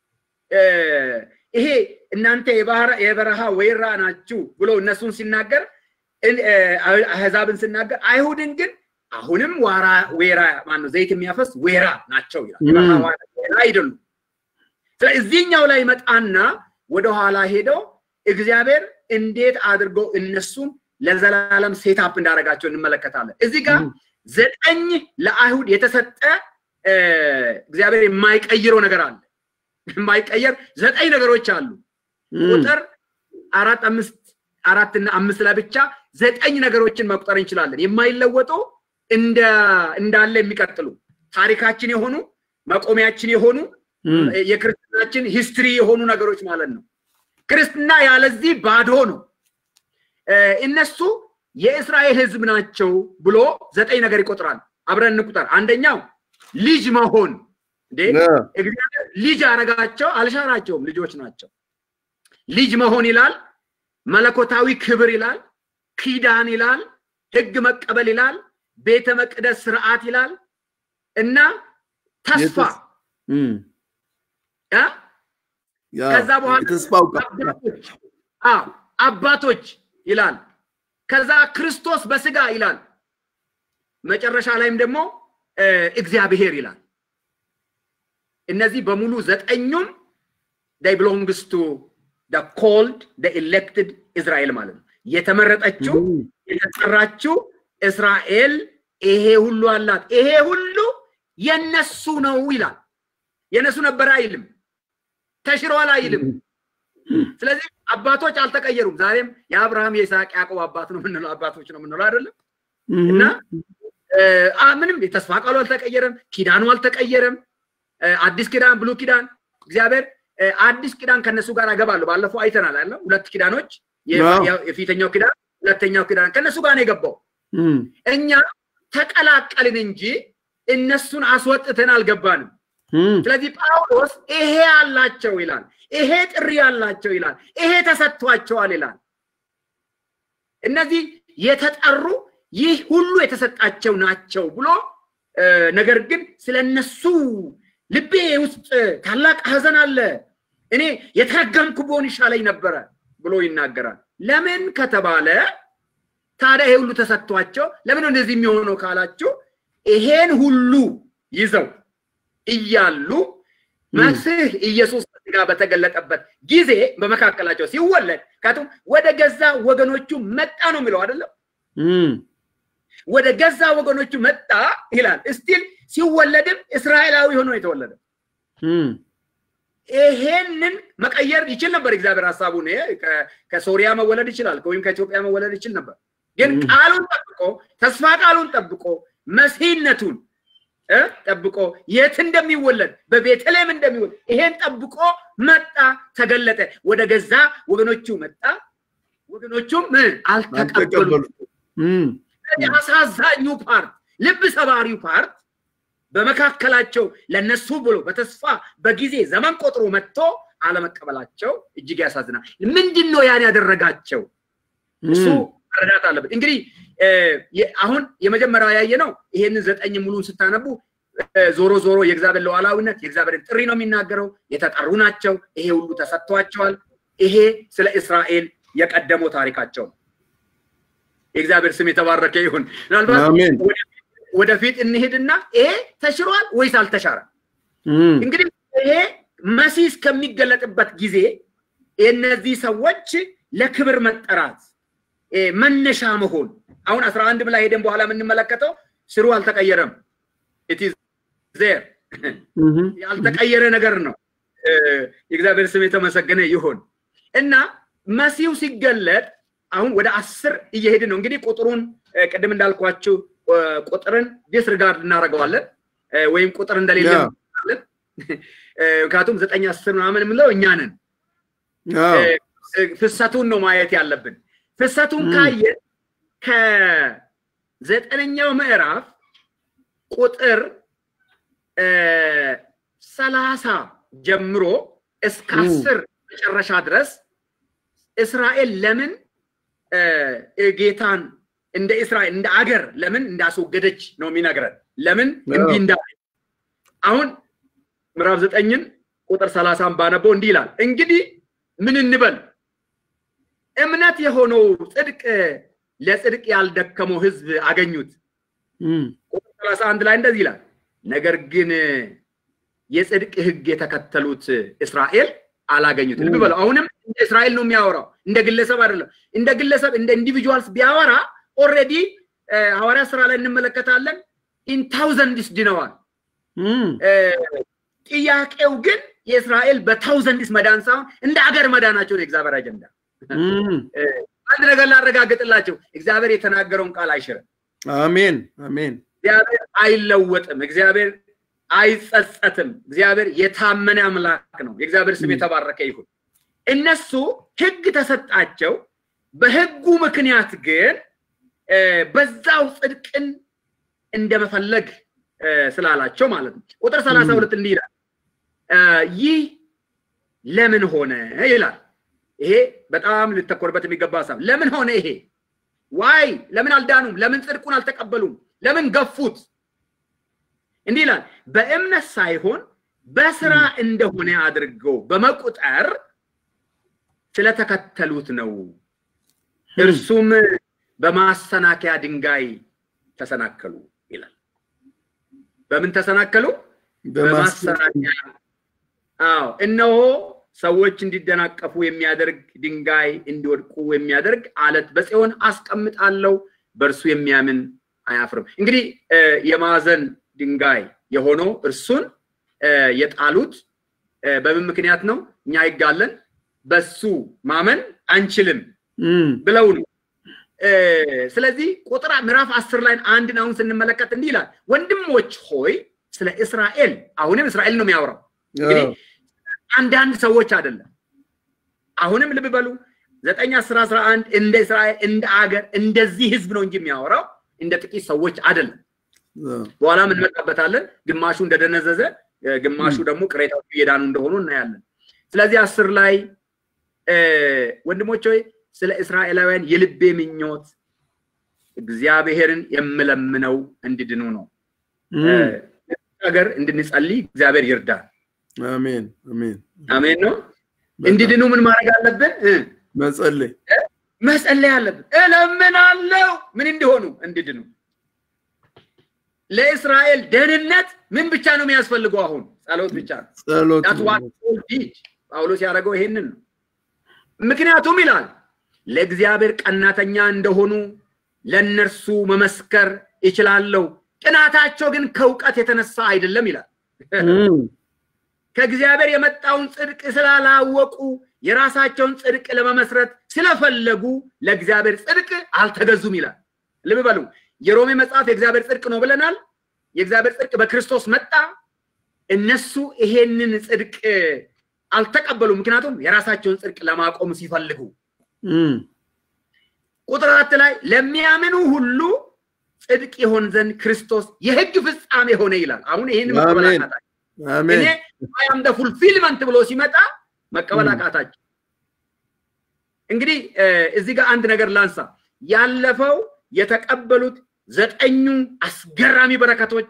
ይሄ እናንተ የበረሃ ወይራ ናችሁ ብሎ እነሱን ሲናገር አህዛብን ሲናገር አይሁድን ግን አሁንም ወይራ ማነው ዘይት የሚያፈስ ወይራ ናቸው ይላል። የበረሃ ወይራ አይደሉም። ስለዚህኛው ላይ መጣና ወደ ኋላ ሄዶ እግዚአብሔር እንዴት አድርጎ እነሱን ለዘላለም ሴትአፕ እንዳደረጋቸው እንመለከታለን። እዚህ ጋር 9 ለአይሁድ የተሰጠ እግዚአብሔር የማይቀይረው ነገር አለ። የማይቀየር 9 ነገሮች አሉ። ቁጥር 4 እና 5 ላይ ብቻ 9 ነገሮችን መቁጠር እንችላለን። የማይለወጡ እንዳለ የሚቀጥሉ ታሪካችን የሆኑ መቆሚያችን የሆኑ የክርስቲያናችን ሂስትሪ የሆኑ ነገሮች ማለት ነው። ክርስትና ያለዚህ ባዶ ነው። እነሱ የእስራኤል ህዝብ ናቸው ብሎ 9 ነገር ይቆጥራል። አብረን እንቁጠር። አንደኛው ልጅ መሆን እንዴ እግዚአብሔር ልጅ አረጋቸው አልሻራቸውም ልጆች ናቸው። ልጅ መሆን ይላል፣ መለኮታዊ ክብር ይላል፣ ኪዳን ይላል፣ ህግ መቀበል ይላል፣ ቤተ መቅደስ ስርዓት ይላል እና ተስፋ ከዛ በኋላ ተስፋው አባቶች ይላል። ከዛ ክርስቶስ በስጋ ይላል። መጨረሻ ላይም ደግሞ እግዚአብሔር ይላል። እነዚህ በሙሉ 9ኙም they belongs to the called the elected Israel ማለት ነው። የተመረጠችው የተጠራችው እስራኤል ይሄ ሁሉ አላት። ይሄ ሁሉ የነሱ ነው ይላል። የነሱ ነበር አይልም፣ ተሽሯል አይልም። ስለዚህ አባቶች አልተቀየሩም። ዛሬም የአብርሃም የይስሐቅ ያዕቆብ አባት ነው ምንለው አባቶች ነው ምንለው አይደለም። እና ምንም የተስፋ ቃሉ አልተቀየረም፣ ኪዳኑ አልተቀየረም። አዲስ ኪዳን ብሉ ኪዳን እግዚአብሔር አዲስ ኪዳን ከነሱ ጋር አገባለሁ ባለፈው አይተናል አይደል? 2 ኪዳኖች የፊተኛው ኪዳን ሁለተኛው ኪዳን ከነሱ ጋር ነው የገባው። እኛ ተቀላቀልን እንጂ እነሱን አስወጥተን አልገባንም። ስለዚህ ጳውሎስ ይሄ አላቸው ይላል፣ ይሄ ጥሪ አላቸው ይላል፣ ይሄ ተሰጥቷቸዋል ይላል። እነዚህ የተጠሩ ይህ ሁሉ የተሰጣቸው ናቸው ብሎ ነገር ግን ስለነሱ ልቤ ውስጥ ታላቅ ሐዘን አለ፣ እኔ የተረገምኩ ብሆን ይሻለኝ ነበር ብሎ ይናገራል። ለምን ከተባለ ታዲያ ይሄ ሁሉ ተሰጥቷቸው ለምን እንደዚህ የሚሆነው ካላችሁ ይሄን ሁሉ ይዘው እያሉ መሲህ ኢየሱስ ጋር በተገለጠበት ጊዜ በመካከላቸው ሲወለድ ካቱም ወደ ገዛ ወገኖቹ መጣ ነው የሚለው አይደለም? ወደ ገዛ ወገኖቹ መጣ ይላል። እስቲል ሲወለድም እስራኤላዊ ሆኖ የተወለደ ይሄንን መቀየር ይችል ነበር እግዚአብሔር ሐሳቡን። ከሶሪያ መወለድ ይችላል ወይም ከኢትዮጵያ መወለድ ይችል ነበር። ግን ቃሉን ጠብቆ ተስፋ ቃሉን ጠብቆ መሲህነቱን ጠብቆ የት እንደሚወለድ በቤተልሔም እንደሚወለድ ይሄን ጠብቆ መጣ ተገለጠ ወደ ገዛ ወገኖቹ መጣ ወገኖቹም አልተቀበሉም ያሳዛኙ ፓርት ልብ ሰባሪው ፓርት በመካከላቸው ለነሱ ብሎ በተስፋ በጊዜ ዘመን ቆጥሮ መጥቶ አለመቀበላቸው እጅግ ያሳዝናል ምንድነው ያን ያደረጋቸው እሱ ረዳት አለበት እንግዲህ አሁን የመጀመሪያው ያየነው ይሄን 9 ሙሉን ስታነቡ ዞሮ ዞሮ የእግዚአብሔር ለዋላዊነት የእግዚአብሔር ጥሪ ነው የሚናገረው የተጠሩ ናቸው ይሄ ሁሉ ተሰጥቷቸዋል ይሄ ስለ እስራኤል የቀደመው ታሪካቸው የእግዚአብሔር ስም የተባረከ ይሁን ምናልባት ወደፊት እንሄድና ይሄ ተሽሯል ወይስ አልተሻረም እንግዲህ ይሄ መሲህ ከሚገለጥበት ጊዜ እነዚህ ሰዎች ለክብር መጠራት መነሻ መሆን አሁን 11 ብላ ሄደን በኋላ ምን እንመለከተው ስሩ አልተቀየረም it is there ያልተቀየረ ነገር ነው የእግዚአብሔር ስም የተመሰገነ ይሁን እና መሲሁ ሲገለጥ አሁን ወደ 10 እየሄድን ነው እንግዲህ ቁጥሩን ቀደም እንዳልኳችሁ ቁጥርን ዲስሪጋርድ እናደርገዋለን ወይም ቁጥር እንደሌለ ካቱም 9 10 ምናምን ምለው እኛ ነን ፍሰቱን ነው ማየት ያለብን ፍሰቱን ካየ ከ9ኛው ምዕራፍ ቁጥር 30 ጀምሮ እስከ 10 መጨረሻ ድረስ እስራኤል ለምን ጌታን እንደ እስራኤል እንደ አገር ለምን እንዳስወገደች ነው የሚነግረን ለምን እንዲ እንዳለ አሁን ምዕራፍ 9ን ቁጥር 30 ባነበው እንዲ ይላል እንግዲህ ምን እንበል እምነት የሆነው ጽድቅ ለጽድቅ ያልደከመው ህዝብ አገኙት ቁጥር 31 ላይ እንደዚህ ይላል ነገር ግን የጽድቅ ህግ የተከተሉት እስራኤል አላገኙት ልብ በለው አሁንም እስራኤል ነው የሚያወራው እንደ ግለሰብ አይደለም እንደ ግለሰብ እንደ ኢንዲቪጁዋልስ ቢያወራ ኦሬዲ ሐዋርያ ሥራ ላይ እንመለከታለን in thousands ድነዋል ጥያቄው ግን የእስራኤል በታውዘንድስ መዳን ሳይሆን እንደ አገር መዳናቸው ነው እግዚአብሔር አጀንዳ አንድ ነገር ላረጋግጥላችሁ እግዚአብሔር የተናገረውን ቃል አይሽርም አሜን አሜን እግዚአብሔር አይለወጥም እግዚአብሔር አይጸጸትም እግዚአብሔር የታመነ አምላክ ነው የእግዚአብሔር ስም የተባረከ ይሁን እነሱ ህግ ተሰጣቸው በህጉ ምክንያት ግን በዛው ጽድቅን እንደመፈለግ ስላላቸው ማለት ነው ቁጥር 32 እንዲህ ይላል ይህ ለምን ሆነ ይላል ይሄ በጣም ልተኮርበት የሚገባ ሐሳብ ለምን ሆነ ይሄ ዋይ ለምን አልዳኑም ለምን ጽድቁን አልተቀበሉም ለምን ገፉት እንዲህ ይላል በእምነት ሳይሆን በስራ እንደሆነ አድርገው በመቁጠር ስለተከተሉት ነው እርሱም በማሰናከያ ድንጋይ ተሰናከሉ ይላል በምን ተሰናከሉ በማሰናከያ እነሆ ሰዎች እንዲደናቀፉ የሚያደርግ ድንጋይ እንዲወድቁ የሚያደርግ አለት በጽዮን አስቀምጣለሁ በእርሱ የሚያምን አያፍርም እንግዲህ የማዕዘን ድንጋይ የሆነው እርሱን የጣሉት በምን ምክንያት ነው እኛ ይጋለን በሱ ማመን አንችልም ብለው ነው ስለዚህ ቁጥር ምዕራፍ 10 ላይ አንድ ነው ስንመለከት እንዲህ ይላል ወንድሞች ሆይ ስለ እስራኤል አሁንም እስራኤል ነው የሚያወራው እንግዲህ አንዳንድ ሰዎች አይደለም አሁንም ልብ በሉ 9 10 11 እንደ እስራኤል እንደ አገር እንደዚህ ህዝብ ነው እንጂ የሚያወራው እንደ ጥቂት ሰዎች አይደለም በኋላ ምን መጣበታለን ግማሹ እንደደነዘዘ ግማሹ ደግሞ ቅሬታው እየዳኑ እንደሆኑ እናያለን ስለዚህ 10 ላይ ወንድሞች ሆይ ስለ እስራኤላውያን የልቤ ምኞት እግዚአብሔርን የምለምነው እንዲድኑ ነው አገር እንድንጸልይ እግዚአብሔር ይርዳል አሜን አሜን አሜን ነው እንዲድኑ ምን ማድረግ አለብን መጸለይ አለብን እለምናለሁ ምን እንዲሆኑ እንዲድኑ ለእስራኤል ደህንነት ምን ብቻ ነው የሚያስፈልገው አሁን ጸሎት ብቻ ጸሎት ጳውሎስ ያደረገው ይሄንን ነው ምክንያቱም ይላል ለእግዚአብሔር ቀናተኛ እንደሆኑ ለነርሱ መመስከር ይችላልው ቅናታቸው ግን ከውቀት የተነሳ አይደለም ይላል ከእግዚአብሔር የመጣውን ጽድቅ ስላላወቁ የራሳቸውን ጽድቅ ለመመስረት ስለፈለጉ ለእግዚአብሔር ጽድቅ አልተገዙም ይላል። ልብ በሉ የሮሜ መጽሐፍ የእግዚአብሔር ጽድቅ ነው ብለናል። የእግዚአብሔር ጽድቅ በክርስቶስ መጣ። እነሱ ይሄንን ጽድቅ አልተቀበሉም፣ ምክንያቱም የራሳቸውን ጽድቅ ለማቆም ሲፈልጉ። ቁጥር 4 ላይ ለሚያምኑ ሁሉ ጽድቅ ይሆን ዘንድ ክርስቶስ የሕግ ፍጻሜ ሆነ ይላል። አሁን ይሄን መቀበል አቃታቸው። አሜን። I am the fulfillment ብሎ ሲመጣ መቀበል አቃታቸው። እንግዲህ እዚህ ጋር አንድ ነገር ላንሳ። ያለፈው የተቀበሉት 9 አስገራሚ በረከቶች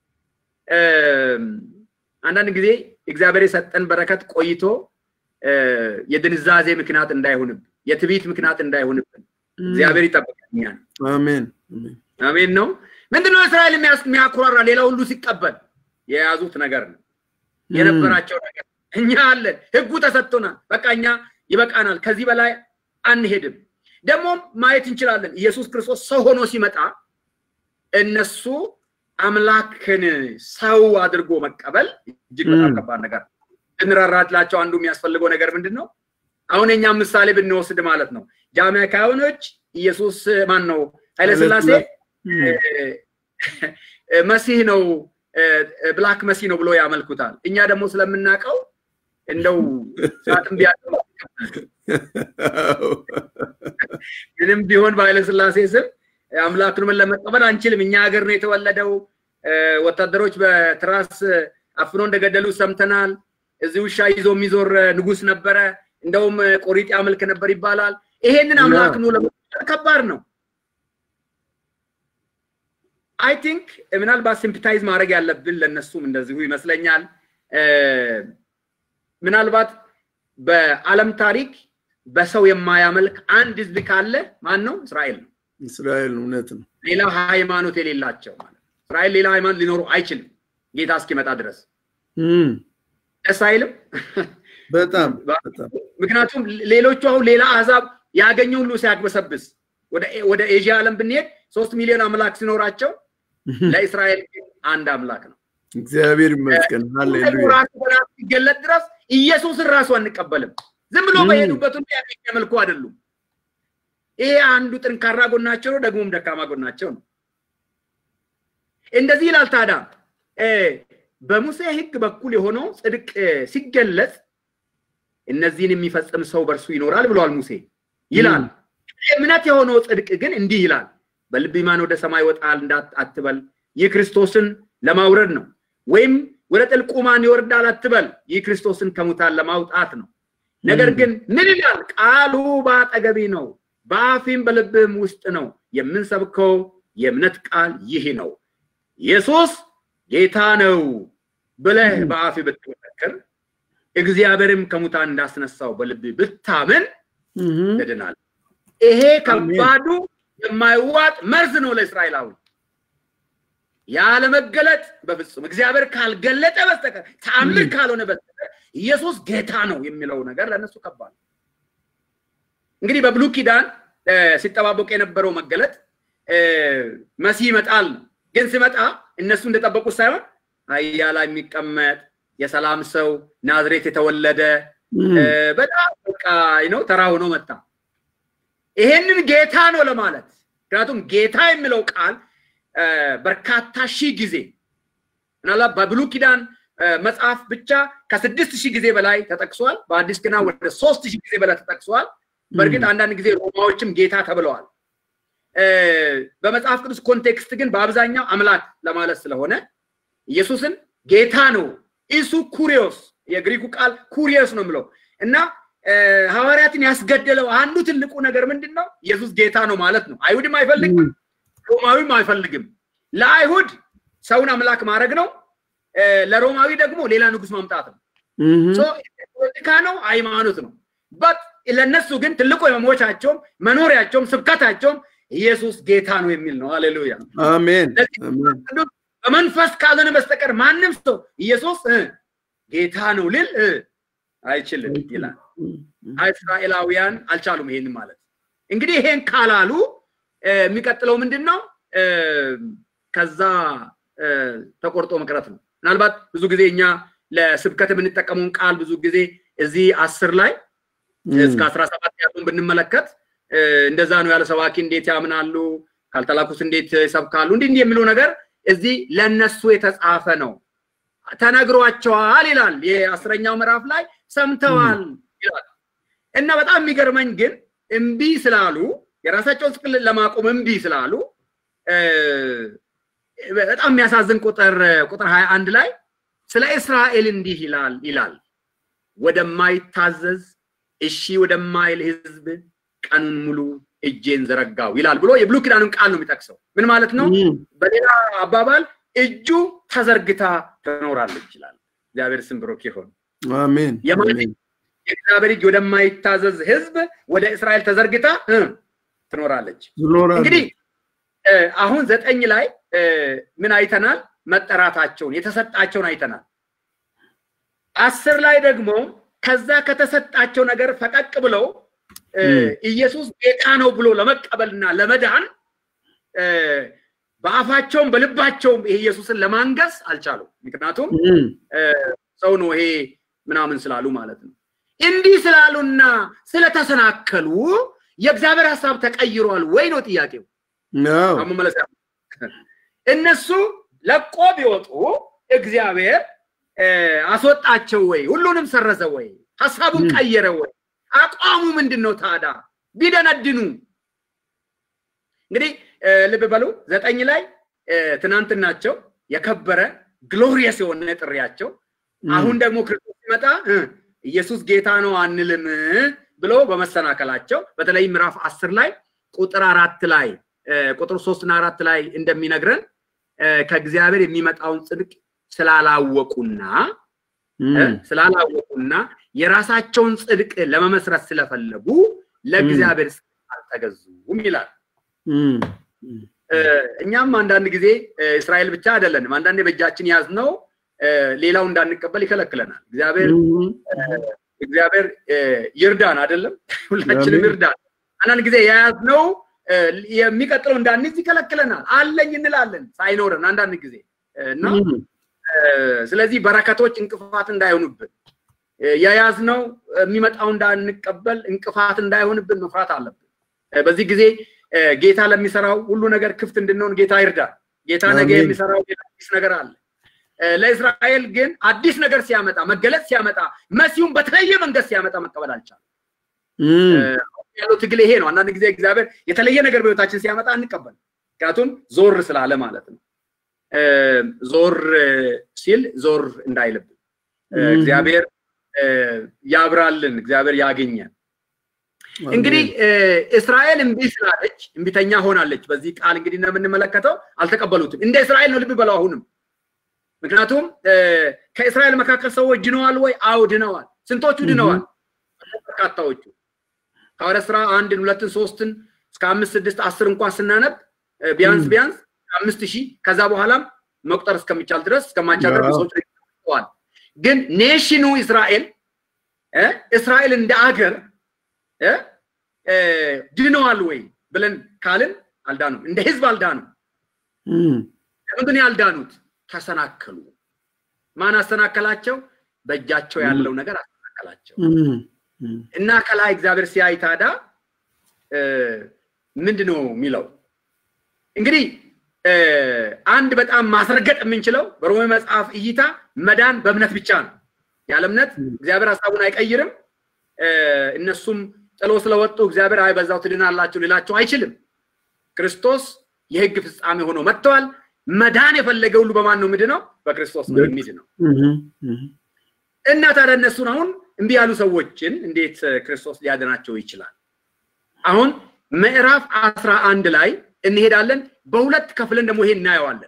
አንዳንድ ጊዜ እግዚአብሔር የሰጠን በረከት ቆይቶ የድንዛዜ ምክንያት እንዳይሆንብን፣ የትዕቢት ምክንያት እንዳይሆንብን እግዚአብሔር ይጠብቀኛል። አሜን አሜን ነው። ምንድነው እስራኤል የሚያኩራራ ሌላ ሁሉ ሲቀበል የያዙት ነገር ነው፣ የነበራቸው ነገር። እኛ አለን፣ ህጉ ተሰጥቶናል፣ በቃ እኛ ይበቃናል፣ ከዚህ በላይ አንሄድም። ደግሞ ማየት እንችላለን ኢየሱስ ክርስቶስ ሰው ሆኖ ሲመጣ እነሱ አምላክን ሰው አድርጎ መቀበል እጅግ በጣም ከባድ ነገር። እንራራላቸው አንዱ የሚያስፈልገው ነገር ምንድነው? አሁን እኛ ምሳሌ ብንወስድ ማለት ነው ጃማይካውያኖች ኢየሱስ ማን ነው ኃይለ ሥላሴ መሲህ ነው ብላክ መሲህ ነው ብሎ ያመልኩታል። እኛ ደግሞ ስለምናቀው እንደው ሳጥን ቢያጠው ምንም ቢሆን በኃይለ ሥላሴ ስም አምላክን ለመቀበል አንችልም። እኛ ሀገር ነው የተወለደው። ወታደሮች በትራስ አፍኖ እንደገደሉ ሰምተናል። እዚህ ውሻ ይዞ የሚዞር ንጉስ ነበረ፣ እንደውም ቆሪጥ ያመልክ ነበር ይባላል። ይሄንን አምላክ ነው ለመቀበል ከባድ ነው። አይ ቲንክ ምናልባት ሲምፓታይዝ ማድረግ ያለብን ለነሱም እንደዚሁ ይመስለኛል። ምናልባት በዓለም ታሪክ በሰው የማያመልክ አንድ ህዝብ ካለ ማን ነው? እስራኤል ነው። እስራኤል እውነት ነው። ሌላ ሃይማኖት የሌላቸው ማለት እስራኤል ሌላ ሃይማኖት ሊኖሩ አይችልም ጌታ እስኪመጣ ድረስ። እስራኤልም በጣም ምክንያቱም ሌሎቹ አሁን ሌላ አሕዛብ ያገኘው ሁሉ ሲያግበሰብስ ወደ ኤዥያ ዓለም ብንሄድ 3 ሚሊዮን አምላክ ሲኖራቸው ለእስራኤል አንድ አምላክ ነው። እግዚአብሔር ይመስገን። ሃሌሉያ። ራሱ በራሱ ሲገለጥ ድረስ ኢየሱስን ራሱ አንቀበልም። ዝም ብሎ በሄዱበት ሁሉ ያመልኩ አይደሉም። ይሄ አንዱ ጥንካራ ጎናቸው ነው፣ ደግሞም ደካማ ጎናቸው ነው። እንደዚህ ይላል ታዲያ በሙሴ ሕግ በኩል የሆነው ጽድቅ ሲገለጽ እነዚህን የሚፈጽም ሰው በርሱ ይኖራል ብሏል ሙሴ ይላል። እምነት የሆነው ጽድቅ ግን እንዲህ ይላል፣ በልብ ኢማን ወደ ሰማይ ወጣል እንዳትበል፣ ይህ ክርስቶስን ለማውረድ ነው። ወይም ወደ ጥልቁ ማን ይወርዳል አትበል፣ ይህ ክርስቶስን ከሙታን ለማውጣት ነው። ነገር ግን ምን ይላል? ቃሉ በአጠገቤ ነው፣ በአፌም በልብም ውስጥ ነው። የምንሰብከው የእምነት ቃል ይህ ነው፣ ኢየሱስ ጌታ ነው ብለህ በአፍ ብትመሰክር እግዚአብሔርም ከሙታን እንዳስነሳው በልብ ብታምን ትድናለህ። ይሄ ከባዱ የማይዋጥ መርዝ ነው ለእስራኤላዊ። ያለ መገለጥ በፍጹም እግዚአብሔር ካልገለጠ በስተቀር ተአምር ካልሆነ በስተቀር ኢየሱስ ጌታ ነው የሚለው ነገር ለነሱ ከባድ ነው። እንግዲህ በብሉይ ኪዳን ሲጠባበቁ የነበረው መገለጥ መሲህ ይመጣል። ግን ሲመጣ እነሱ እንደጠበቁት ሳይሆን አህያ ላይ የሚቀመጥ የሰላም ሰው ናዝሬት የተወለደ በጣም በቃ ተራ ሆኖ መጣ። ይሄንን ጌታ ነው ለማለት ምክንያቱም ጌታ የሚለው ቃል በርካታ ሺህ ጊዜ ምናልባት በብሉይ ኪዳን መጽሐፍ ብቻ ከ6000 ጊዜ በላይ ተጠቅሷል። በአዲስ ኪዳን ወደ 3000 ጊዜ በላይ ተጠቅሷል። በእርግጥ አንዳንድ ጊዜ ሮማዎችም ጌታ ተብለዋል። በመጽሐፍ ቅዱስ ኮንቴክስት ግን በአብዛኛው አምላክ ለማለት ስለሆነ ኢየሱስን ጌታ ነው። ኢሱ ኩሪዮስ የግሪኩ ቃል ኩሪዮስ ነው የሚለው እና ሐዋርያትን ያስገደለው አንዱ ትልቁ ነገር ምንድነው? ኢየሱስ ጌታ ነው ማለት ነው። አይሁድም አይፈልግም፣ ሮማዊም አይፈልግም። ለአይሁድ ሰውን አምላክ ማድረግ ነው፣ ለሮማዊ ደግሞ ሌላ ንጉስ ማምጣት ነው። ፖለቲካ ነው፣ ሃይማኖት ነው። ለነሱ ግን ትልቁ የመሞቻቸውም መኖሪያቸውም ስብከታቸውም ኢየሱስ ጌታ ነው የሚል ነው። ሃሌሉያ አሜን። በመንፈስ ካልሆነ በስተቀር ማንም ሰው ኢየሱስ ጌታ ነው ሊል አይችልም ይላል። እስራኤላውያን አልቻሉም ይሄን ማለት። እንግዲህ ይሄን ካላሉ የሚቀጥለው ምንድነው? ከዛ ተቆርጦ መቅረት ነው። ምናልባት ብዙ ጊዜ እኛ ለስብከት የምንጠቀመውን ቃል ብዙ ጊዜ እዚህ 10 ላይ እስከ 17 ያለውን ብንመለከት እንደዛ ነው ያለ ሰባኪ እንዴት ያምናሉ ካልተላኩስ እንዴት ይሰብካሉ እንዴ የሚለው ነገር እዚህ ለነሱ የተጻፈ ነው ተነግሯቸዋል ይላል የ10ኛው ምዕራፍ ላይ ሰምተዋል ይላል እና በጣም የሚገርመኝ ግን እምቢ ስላሉ የራሳቸውን ስቅል ለማቆም እምቢ ስላሉ በጣም የሚያሳዝን ቁጥር 21 ላይ ስለ እስራኤል እንዲህ ይላል ወደማይታዘዝ እሺ ወደማይል ህዝብ ቀኑን ሙሉ እጄን ዘረጋው ይላል ብሎ የብሉይ ኪዳኑን ቃል ነው የሚጠቅሰው ምን ማለት ነው በሌላ አባባል እጁ ተዘርግታ ትኖራለች ይላል እግዚአብሔር ስም ብሩክ ይሁን አሜን የእግዚአብሔር እጅ ወደማይታዘዝ ህዝብ ወደ እስራኤል ተዘርግታ ትኖራለች እንግዲህ አሁን 9 ላይ ምን አይተናል መጠራታቸውን የተሰጣቸውን አይተናል 10 ላይ ደግሞ ከዛ ከተሰጣቸው ነገር ፈቀቅ ብለው ኢየሱስ ጌታ ነው ብሎ ለመቀበልና ለመዳን በአፋቸውም በልባቸውም ኢየሱስን ለማንገስ አልቻሉም ምክንያቱም ሰው ነው ይሄ ምናምን ስላሉ ማለት ነው እንዲህ ስላሉና ስለተሰናከሉ የእግዚአብሔር ሐሳብ ተቀይሯል ወይ ነው ጥያቄው ነው አመመለሰ እነሱ ለቆ ቢወጡ እግዚአብሔር አስወጣቸው ወይ ሁሉንም ሰረዘ ወይ ሐሳቡን ቀየረ ወይ አቋሙ ምንድነው ታዳ ቢደነድኑ እንግዲህ ልብ በሉ 9 ላይ ትናንትናቸው የከበረ ግሎሪየስ የሆነ ጥሪያቸው አሁን ደግሞ ክርስቶስ ሲመጣ ኢየሱስ ጌታ ነው አንልም ብሎ በመሰናከላቸው በተለይ ምዕራፍ 10 ላይ ቁጥር 4 ላይ ቁጥር 3 እና 4 ላይ እንደሚነግረን ከእግዚአብሔር የሚመጣውን ጽድቅ ስላላወቁና የራሳቸውን ጽድቅ ለመመስረት ስለፈለጉ ለእግዚአብሔር አልተገዙም ይላል እኛም አንዳንድ ጊዜ እስራኤል ብቻ አይደለንም አንዳንዴ በእጃችን ያዝነው ሌላው እንዳንቀበል ይከለክለናል እግዚአብሔር ይርዳን አይደለም ሁላችንም ይርዳን አንዳንድ ጊዜ ያዝነው የሚቀጥለው እንዳንይዝ ይከለክለናል አለኝ እንላለን ሳይኖርን አንዳንድ ጊዜ እና ስለዚህ በረከቶች እንቅፋት እንዳይሆኑብን ያያዝነው የሚመጣው እንዳንቀበል እንቅፋት እንዳይሆንብን መፍራት አለብን በዚህ ጊዜ ጌታ ለሚሰራው ሁሉ ነገር ክፍት እንድንሆን ጌታ ይርዳን ጌታ ነገ የሚሰራው አዲስ ነገር አለ ለእስራኤል ግን አዲስ ነገር ሲያመጣ መገለጽ ሲያመጣ መሲሁን በተለየ መንገድ ሲያመጣ መቀበል አልቻለም ያለው ትግል ይሄ ነው አንዳንድ ጊዜ እግዚአብሔር የተለየ ነገር በህይወታችን ሲያመጣ እንቀበል ምክንያቱም ዞር ስላለ ማለት ነው ዞር ሲል ዞር እንዳይልብ እግዚአብሔር ያብራልን እግዚአብሔር ያገኛል እንግዲህ እስራኤል እምቢ ስላለች እምቢተኛ ሆናለች በዚህ ቃል እንግዲህ እንደምንመለከተው አልተቀበሉትም እንደ እስራኤል ነው ልብ በለው አሁንም ምክንያቱም ከእስራኤል መካከል ሰዎች ድነዋል ወይ አው ድነዋል ስንቶቹ ድነዋል በርካታዎቹ ሐዋርያት ሥራ 1 2 3 እስከ 5 6 10 እንኳን ስናነብ ቢያንስ 5000 ከዛ በኋላም መቁጠር እስከሚቻል ድረስ እስከማቻል ድረስ ሰዎች ድነዋል ግን ኔሽኑ እስራኤል እንደ አገር ድነዋል ወይ ብለን ካልን አልዳኑ እንደ ህዝብ አልዳኑ ለምን ያልዳኑት ተሰናከሉ ማን አሰናከላቸው በእጃቸው ያለው ነገር አሰናከላቸው እና ከላይ እግዚአብሔር ሲያይ ታዳ ምንድነው የሚለው እንግዲህ አንድ በጣም ማስረገጥ የምንችለው በሮሜ መጽሐፍ እይታ መዳን በእምነት ብቻ ነው ያለ እምነት እግዚአብሔር ሐሳቡን አይቀይርም እነሱም ጥሎ ስለወጡ እግዚአብሔር አይበዛው ትድናላችሁ ሊላቸው አይችልም ክርስቶስ የሕግ ፍጻሜ ሆኖ መጥቷል መዳን የፈለገው ሁሉ በማን ነው ምንድነው በክርስቶስ ነው የሚድነው እና ታዲያ እነሱን አሁን እንቢ ያሉ ሰዎችን እንዴት ክርስቶስ ሊያድናቸው ይችላል አሁን ምዕራፍ 11 ላይ እንሄዳለን በሁለት ከፍለን ደግሞ ይሄን እናየዋለን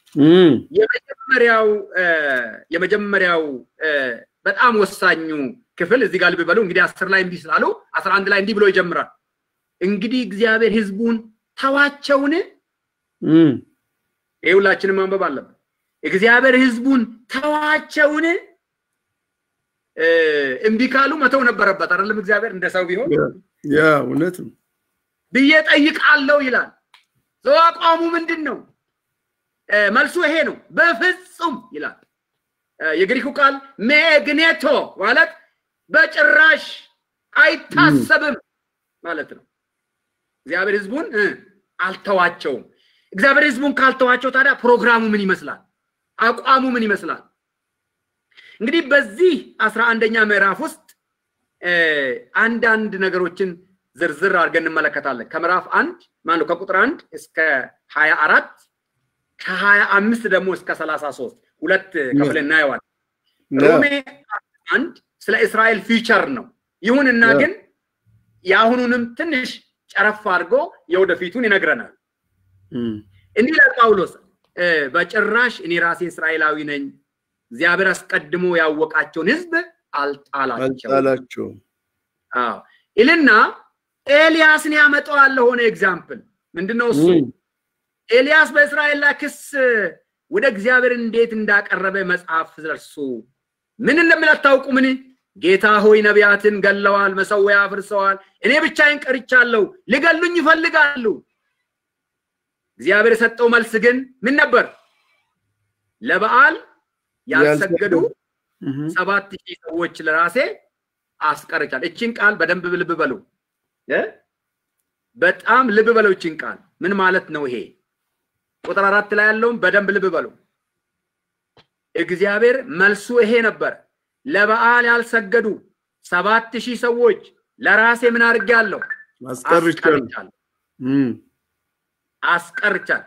የመጀመሪያው በጣም ወሳኙ ክፍል እዚህ ጋር ልብ በሉ እንግዲህ 10 ላይ እንቢ ስላሉ 11 ላይ እንዲህ ብሎ ይጀምራል እንግዲህ እግዚአብሔር ህዝቡን ተዋቸውን ሁላችንም ማንበብ አለብን እግዚአብሔር ህዝቡን ተዋቸውን እንቢ ካሉ መተው ነበረበት አይደለም እግዚአብሔር እንደሰው ቢሆን ያ እውነት ነው በየጠይቃለው ይላል ዘዋቋሙ ምንድነው መልሱ ይሄ ነው በፍጹም ይላል የግሪኩ ቃል ሜግኔቶ ማለት በጭራሽ አይታሰብም ማለት ነው። እግዚአብሔር ህዝቡን አልተዋቸውም። እግዚአብሔር ህዝቡን ካልተዋቸው ታዲያ ፕሮግራሙ ምን ይመስላል? አቋሙ ምን ይመስላል? እንግዲህ በዚህ 11ኛ ምዕራፍ ውስጥ አንዳንድ ነገሮችን ዝርዝር አድርገን እንመለከታለን። ከምዕራፍ 1 ማለት ከቁጥር 1 እስከ 24 ከ25 ደግሞ እስከ 33 ሁለት ክፍል እናየዋለን። ሮሜ 1 ስለ እስራኤል ፊውቸር ነው። ይሁንና ግን ያሁኑንም ትንሽ ጨረፍ አድርጎ የወደፊቱን ይነግረናል። እንዲህ ለጳውሎስ በጭራሽ እኔ ራሴ እስራኤላዊ ነኝ፣ እግዚአብሔር አስቀድሞ ያወቃቸውን ህዝብ አልጣላቸው ኢልና ኤልያስን ያመጣዋል። ሆነ ኤግዛምፕል ምንድነው እሱ? ኤልያስ በእስራኤል ላይ ክስ ወደ እግዚአብሔር እንዴት እንዳቀረበ መጽሐፍ ስለርሱ ምን እንደምታውቁ ምን ጌታ ሆይ ነቢያትን ገለዋል፣ መሰዊያ አፍርሰዋል፣ እኔ ብቻዬን ቀርቻለሁ፣ ሊገሉኝ ይፈልጋሉ። እግዚአብሔር የሰጠው መልስ ግን ምን ነበር? ለበዓል ያልሰገዱ 7000 ሰዎች ለራሴ አስቀርቻለሁ። እቺን ቃል በደንብ ልብ በሉ፣ በጣም ልብ በሉ። እቺን ቃል ምን ማለት ነው? ይሄ ቁጥር 4 ላይ ያለውን በደንብ ልብ በሉ። እግዚአብሔር መልሱ ይሄ ነበር። ለበዓል ያልሰገዱ 7000 ሰዎች ለራሴ ምን አድርጌያለሁ? አስቀርቻለሁ።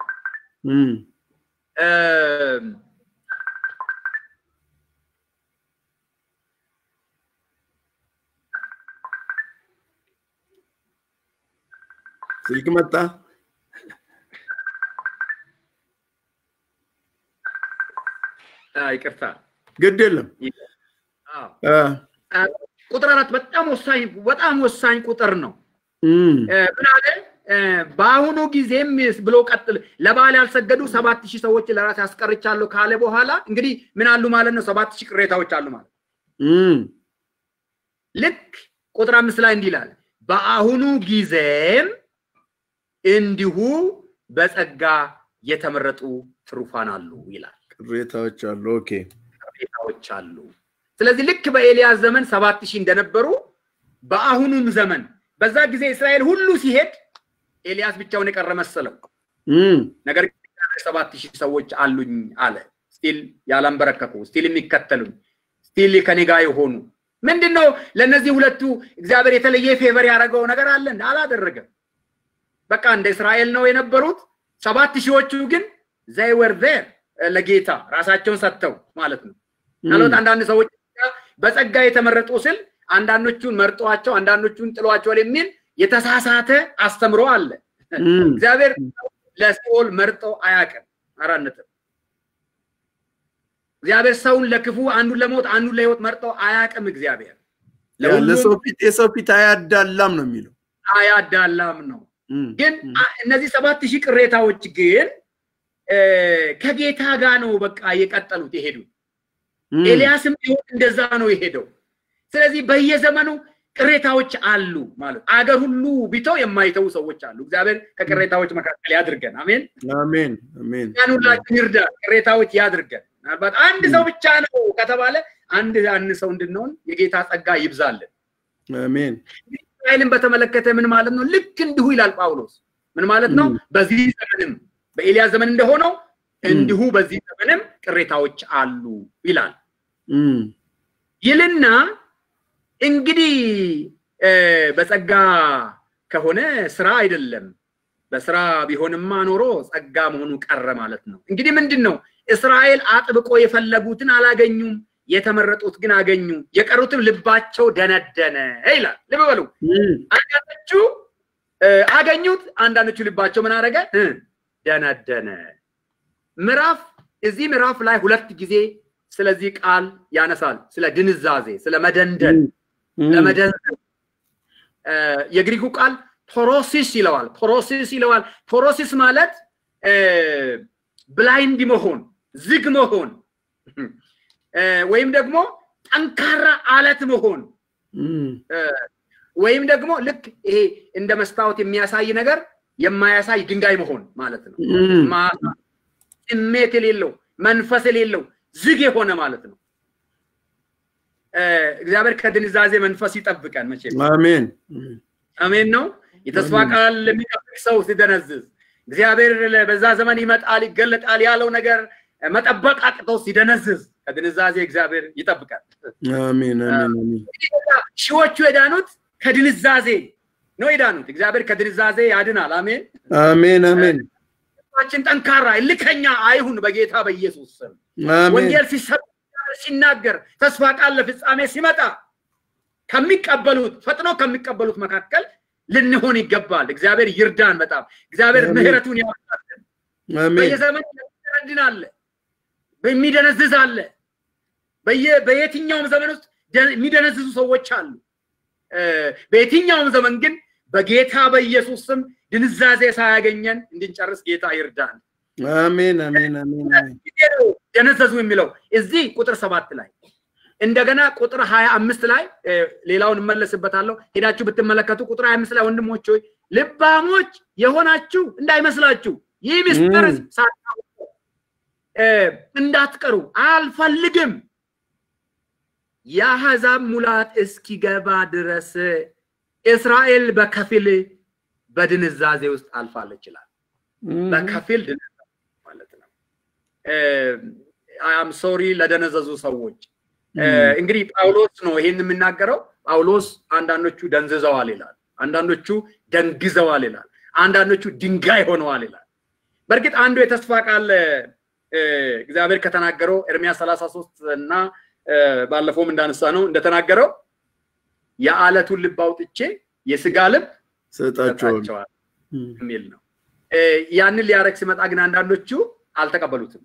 ስልክ መጣ። ይቅርታ ግድ የለም። ቁጥር 4 በጣም ወሳኝ ቁጥር ነው። ምን አለ? በአሁኑ ጊዜም ብሎ ቀጥል ለበዓል ያልሰገዱ 7000 ሰዎች ለራሴ አስቀርቻለሁ ካለ በኋላ እንግዲህ ምን አሉ ማለት ነው? 7000 ቅሬታዎች አሉ ማለት። ልክ ቁጥር 5 ላይ እንዲህ ይላል፣ በአሁኑ ጊዜም እንዲሁ በጸጋ የተመረጡ ትሩፋን አሉ ይላል። ቅሬታዎች አሉ። ኦኬ ቅሬታዎች አሉ። ስለዚህ ልክ በኤልያስ ዘመን 7000 እንደነበሩ በአሁኑም ዘመን በዛ ጊዜ እስራኤል ሁሉ ሲሄድ ኤልያስ ብቻውን የቀረ መሰለው። ነገር ግን 7000 ሰዎች አሉኝ አለ። ስቲል ያላንበረከኩ፣ ስቲል የሚከተሉኝ፣ ስቲል ከኔ ጋር የሆኑ። ምንድነው ለነዚህ ሁለቱ እግዚአብሔር የተለየ ፌቨር ያደረገው ነገር አለ? አላደረገም። በቃ እንደ እስራኤል ነው የነበሩት። 7000ዎቹ ግን they were there ለጌታ ራሳቸውን ሰጥተው ማለት ነው። ማለት አንዳንድ ሰዎች በጸጋ የተመረጡ ስል አንዳንዶቹን መርጧቸው አንዳንዶቹን ጥሏቸው የሚል የተሳሳተ አስተምሮ አለ። እግዚአብሔር ለሲኦል መርጦ አያውቅም። አራነተ እግዚአብሔር ሰውን ለክፉ አንዱን ለሞት አንዱን ለህይወት መርጦ አያውቅም። እግዚአብሔር ለሰው ፊት አያዳላም ነው የሚለው። አያዳላም ነው። ግን እነዚህ 7000 ቅሬታዎች ግን ከጌታ ጋር ነው በቃ የቀጠሉት የሄዱት። ኤልያስም ቢሆን እንደዛ ነው የሄደው። ስለዚህ በየዘመኑ ቅሬታዎች አሉ ማለት አገር ሁሉ ቢተው የማይተው ሰዎች አሉ። እግዚአብሔር ከቅሬታዎች መካከል ያድርገን። አሜን አሜን አሜን። ያኑላችን ይርዳ፣ ቅሬታዎች ያድርገን። ምናልባት አንድ ሰው ብቻ ነው ከተባለ አንድ ሰው እንድንሆን የጌታ ጸጋ ይብዛልን። አሜን። እስራኤልን በተመለከተ ምን ማለት ነው? ልክ እንዲሁ ይላል ጳውሎስ። ምን ማለት ነው? በዚህ ዘመንም በኤልያስ ዘመን እንደሆነው እንዲሁ በዚህ ዘመንም ቅሬታዎች አሉ ይላል። ይልና እንግዲህ በጸጋ ከሆነ ስራ አይደለም። በስራ ቢሆንማ ኖሮ ጸጋ መሆኑ ቀረ ማለት ነው። እንግዲህ ምንድነው? እስራኤል አጥብቆ የፈለጉትን አላገኙም፣ የተመረጡት ግን አገኙ፣ የቀሩትም ልባቸው ደነደነ ይላል። ልብ በሉ። አንዳንዶቹ አገኙት፣ አንዳንዶቹ ልባቸው ምን አደረገ? ደነደነ። እዚህ ምዕራፍ ላይ ሁለት ጊዜ ስለዚህ ቃል ያነሳል። ስለ ድንዛዜ፣ ስለ መደንደን፣ ለመደንዘዝ የግሪኩ ቃል ፖሮሲስ ይለዋል። ፖሮሲስ ማለት ብላይንድ መሆን፣ ዝግ መሆን ወይም ደግሞ ጠንካራ አለት መሆን ወይም ደግሞ ልክ ይሄ እንደ መስታወት የሚያሳይ ነገር የማያሳይ ድንጋይ መሆን ማለት ነው። ስሜት የሌለው መንፈስ የሌለው ዝግ የሆነ ማለት ነው። እግዚአብሔር ከድንዛዜ መንፈስ ይጠብቀን መቼም አሜን አሜን ነው የተስፋ ቃል ለሚጠብቅ ሰው ሲደነዝዝ እግዚአብሔር በዛ ዘመን ይመጣል ይገለጣል ያለው ነገር መጠበቅ አቅተው ሲደነዝዝ ከድንዛዜ እግዚአብሔር ይጠብቃል አሜን አሜን ሺዎቹ የዳኑት ከድንዛዜ ነው የዳኑት እግዚአብሔር ከድንዛዜ ያድናል አሜን አሜን አሜን ታችን ጠንካራ ልከኛ አይሁን በጌታ በኢየሱስ ስም ወንጌል ሲናገር ተስፋ ቃል ለፍጻሜ ሲመጣ ከሚቀበሉት ፈጥኖ ከሚቀበሉት መካከል ልንሆን ይገባል እግዚአብሔር ይርዳን በጣም እግዚአብሔር ምህረቱን ያወጣልን አሜን በየዘመኑ ይረዳናል በሚደነዝዝ አለ በየትኛውም ዘመን ውስጥ የሚደነዝዙ ሰዎች አሉ በየትኛውም ዘመን ግን በጌታ በኢየሱስ ስም ድንዛዜ ሳያገኘን እንድንጨርስ ጌታ ይርዳን አሜን አሜን አሜን ደነዘዙ የሚለው እዚህ ቁጥር 7 ላይ እንደገና ቁጥር 25 ላይ ሌላውን መለስበታለሁ ሄዳችሁ ብትመለከቱ ቁጥር 25 ላይ ወንድሞች ሆይ ልባሞች የሆናችሁ እንዳይመስላችሁ ይህ ምስጢር ሳታውቁ እንዳትቀሩ አልፈልግም የአሕዛብ ሙላት እስኪገባ ድረስ እስራኤል በከፊል በድንዛዜ ውስጥ አልፋለች ይላል በከፊል ድንዛዜ ማለት ነው አም ሶሪ ለደነዘዙ ሰዎች እንግዲህ ጳውሎስ ነው ይሄን የሚናገረው ጳውሎስ አንዳንዶቹ ደንዝዘዋል ይላል አንዳንዶቹ ደንግዘዋል ይላል አንዳንዶቹ ድንጋይ ሆነዋል ይላል በርግጥ አንዱ የተስፋ ቃል እግዚአብሔር ከተናገረው ኤርሚያስ 33 እና ባለፈውም እንዳነሳ ነው እንደተናገረው የዓለቱን ልብ አውጥቼ የሥጋ ልብ ሰጣቸዋል የሚል ነው ያንን ሊያረክ ሲመጣ ግን አንዳንዶቹ አልተቀበሉትም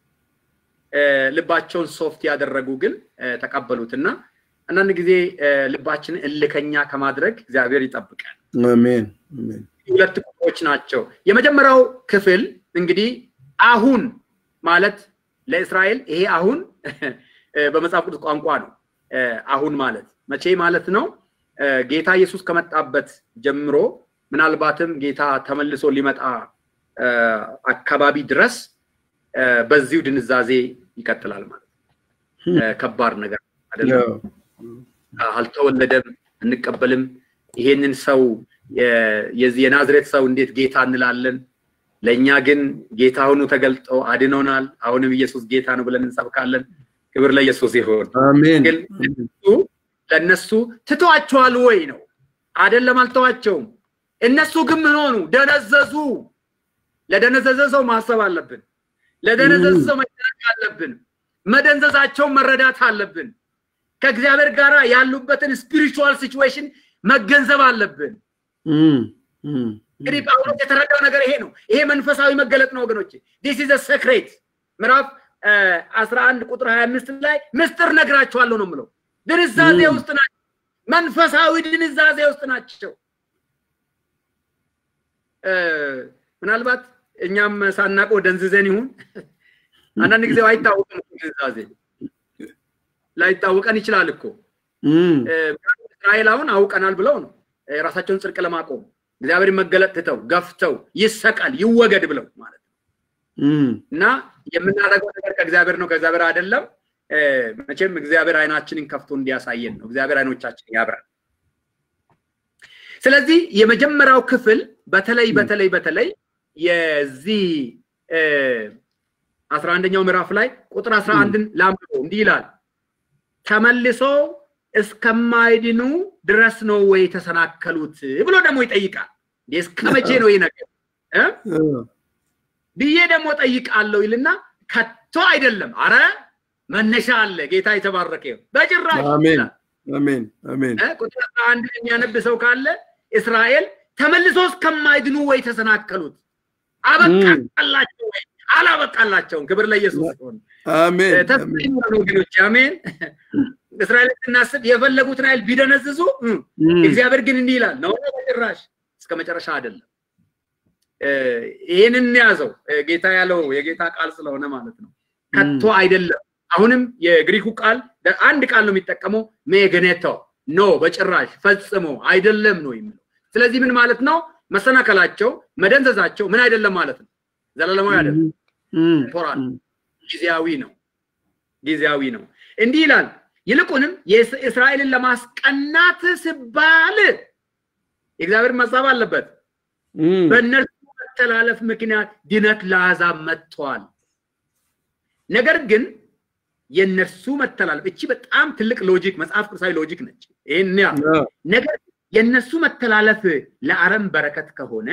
ልባቸውን ሶፍት ያደረጉ ግን ተቀበሉትና አንዳንድ ጊዜ ልባችን እልከኛ ከማድረግ እግዚአብሔር ይጠብቃል አሜን አሜን ሁለት ቁጥሮች ናቸው የመጀመሪያው ክፍል እንግዲህ አሁን ማለት ለእስራኤል ይሄ አሁን በመጽሐፍ ቅዱስ ቋንቋ ነው አሁን ማለት መቼ ማለት ነው ጌታ ኢየሱስ ከመጣበት ጀምሮ ምናልባትም ጌታ ተመልሶ ሊመጣ አካባቢ ድረስ በዚሁ ድንዛዜ ይቀጥላል ማለት ከባድ ነገር አይደለም አልተወለደም እንቀበልም ይሄንን ሰው የናዝሬት ሰው እንዴት ጌታ እንላለን ለኛ ግን ጌታ ሆኖ ተገልጦ አድኖናል አሁንም ኢየሱስ ጌታ ነው ብለን እንሰብካለን ክብር ለኢየሱስ ይሁን አሜን ለነሱ ትተዋቸዋል ወይ ነው አይደለም አልተዋቸውም እነሱ ግን ምን ሆኑ ደነዘዙ ለደነዘዘ ሰው ማሰብ አለብን ለደነዘዘ ሰው መጠንቀቅ አለብን መደንዘዛቸው መረዳት አለብን ከእግዚአብሔር ጋር ያሉበትን ስፒሪቹዋል ሲቹዌሽን መገንዘብ አለብን እንግዲህ ጳውሎስ የተረዳው ነገር ይሄ ነው ይሄ መንፈሳዊ መገለጥ ነው ወገኖቼ this is a secret ምዕራፍ 11 ቁጥር 25 ላይ ምስጢር ነግራቸዋለሁ ነው የምለው ድንዛዜ ውስጥ ናቸው መንፈሳዊ ድንዛዜ ውስጥ ናቸው ምናልባት እኛም ሳናቀው ደንዝዘን ይሁን አንዳንድ ጊዜ አይታወቅም ድንዛዜ ላይታወቀን ይችላል እኮ እስራኤል አሁን አውቀናል ብለው ነው ራሳቸውን ጽድቅ ለማቆም እግዚአብሔር መገለጥ ትተው ገፍተው ይሰቀል ይወገድ ብለው ማለት እና የምናደርገው ነገር ከእግዚአብሔር ነው ከእግዚአብሔር አይደለም መቼም እግዚአብሔር አይናችንን ከፍቶ እንዲያሳየን ነው እግዚአብሔር አይኖቻችንን ያብራል ስለዚህ የመጀመሪያው ክፍል በተለይ የዚህ 11ኛው ምዕራፍ ላይ ቁጥር 11ን ላምጡ እንዲህ ይላል ተመልሶ እስከማይድኑ ድረስ ነው ወይ ተሰናከሉት ብሎ ደግሞ ይጠይቃል እስከመቼ ነው ይሄ ነገር ብዬ ደግሞ ጠይቃለሁ ይልና ከቶ አይደለም አረ መነሻ አለ ጌታ የተባረከ ይሁን በጭራሽ አሜን አሜን አሜን ቁጥር 11 የሚያነብሰው ካለ እስራኤል ተመልሶ እስከማይድኑ ወይ ተሰናከሉት አበቃላቸው ወይ አላበቃላቸው ክብር ለኢየሱስ ይሁን አሜን ተስፋው ነው ወገኖች አሜን እስራኤል እናስብ የፈለጉትን አይል ቢደነዝዙ እግዚአብሔር ግን እንዲህ ይላል ነው በጭራሽ እስከመጨረሻ አይደለም ይሄንን ያዘው ጌታ ያለው የጌታ ቃል ስለሆነ ማለት ነው ከቶ አይደለም አሁንም የግሪኩ ቃል አንድ ቃል ነው የሚጠቀመው ሜገኔቶ ኖ በጭራሽ ፈጽሞ አይደለም ነው የሚለው ስለዚህ ምን ማለት ነው መሰናከላቸው መደንዘዛቸው ምን አይደለም ማለት ነው ዘላለማዊ አይደለም ፖራል ጊዜያዊ ነው እንዲህ ይላል ይልቁንም የእስራኤልን ለማስቀናት ሲባል የእግዚአብሔር መጻፍ አለበት በእነርሱ መተላለፍ ምክንያት ድነት ለአሕዛብ መጥቷል ነገር ግን የእነርሱ መተላለፍ እቺ በጣም ትልቅ ሎጂክ መጽሐፍ ቅዱሳዊ ሎጂክ ነች ይሄን ያ ነገር የእነርሱ መተላለፍ ለአረም በረከት ከሆነ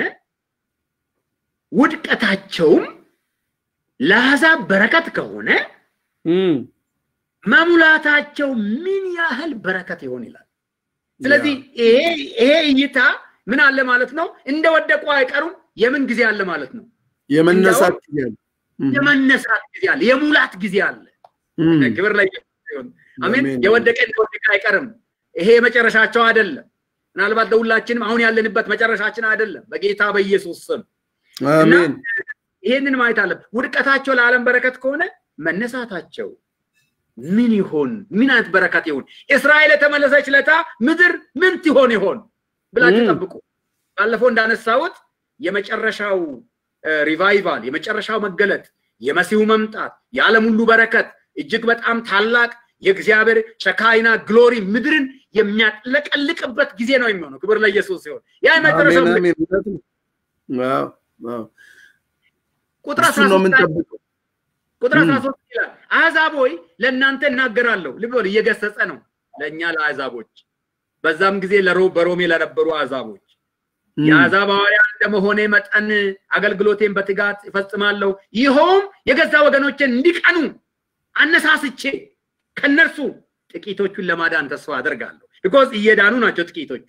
ውድቀታቸውም ለአሕዛብ በረከት ከሆነ መሙላታቸው ምን ያህል በረከት ይሆን ይላል ስለዚህ ይሄ እይታ ምን አለ ማለት ነው እንደወደቁ አይቀሩም የምን ጊዜ አለ ማለት ነው የመነሳት ጊዜ አለ የሙላት ጊዜ አለ ክብር ላይ ይሁን አሜን የወደቀ እንደወደቀ አይቀርም ይሄ መጨረሻቸው አይደለም ምናልባት ለሁላችንም አሁን ያለንበት መጨረሻችን አይደለም በጌታ በኢየሱስ ስም አሜን ይሄንን ማየት አለ ውድቀታቸው ለዓለም በረከት ከሆነ መነሳታቸው ምን ይሆን ምን አይነት በረከት ይሆን እስራኤል የተመለሰች ለታ ምድር ምን ይሆን ብላችሁ ጠብቁ ባለፈው እንዳነሳውት የመጨረሻው ሪቫይቫል የመጨረሻው መገለጥ የመሲሁ መምጣት የዓለም ሁሉ በረከት እጅግ በጣም ታላቅ የእግዚአብሔር ሸካይና ግሎሪ ምድርን የሚያጥለቀልቅበት ጊዜ ነው የሚሆነው ክብር ለኢየሱስ ይሁን ያ የመጨረሻው ዋው ቁጥር 13 ይላል አሕዛብ ሆይ ለእናንተ እናገራለሁ ልበል እየገሰጸ ነው ለኛ ለአሕዛቦች በዛም ጊዜ በሮሜ ለነበሩ አሕዛቦች የአሕዛብ ሐዋርያ እንደመሆኔ መጠን አገልግሎቴን በትጋት እፈጽማለሁ ይኸውም የገዛ ወገኖችን እንዲቀኑ አነሳስቼ ከነርሱ ጥቂቶቹን ለማዳን ተስፋ አደርጋለሁ because እየዳኑ ናቸው ጥቂቶቹ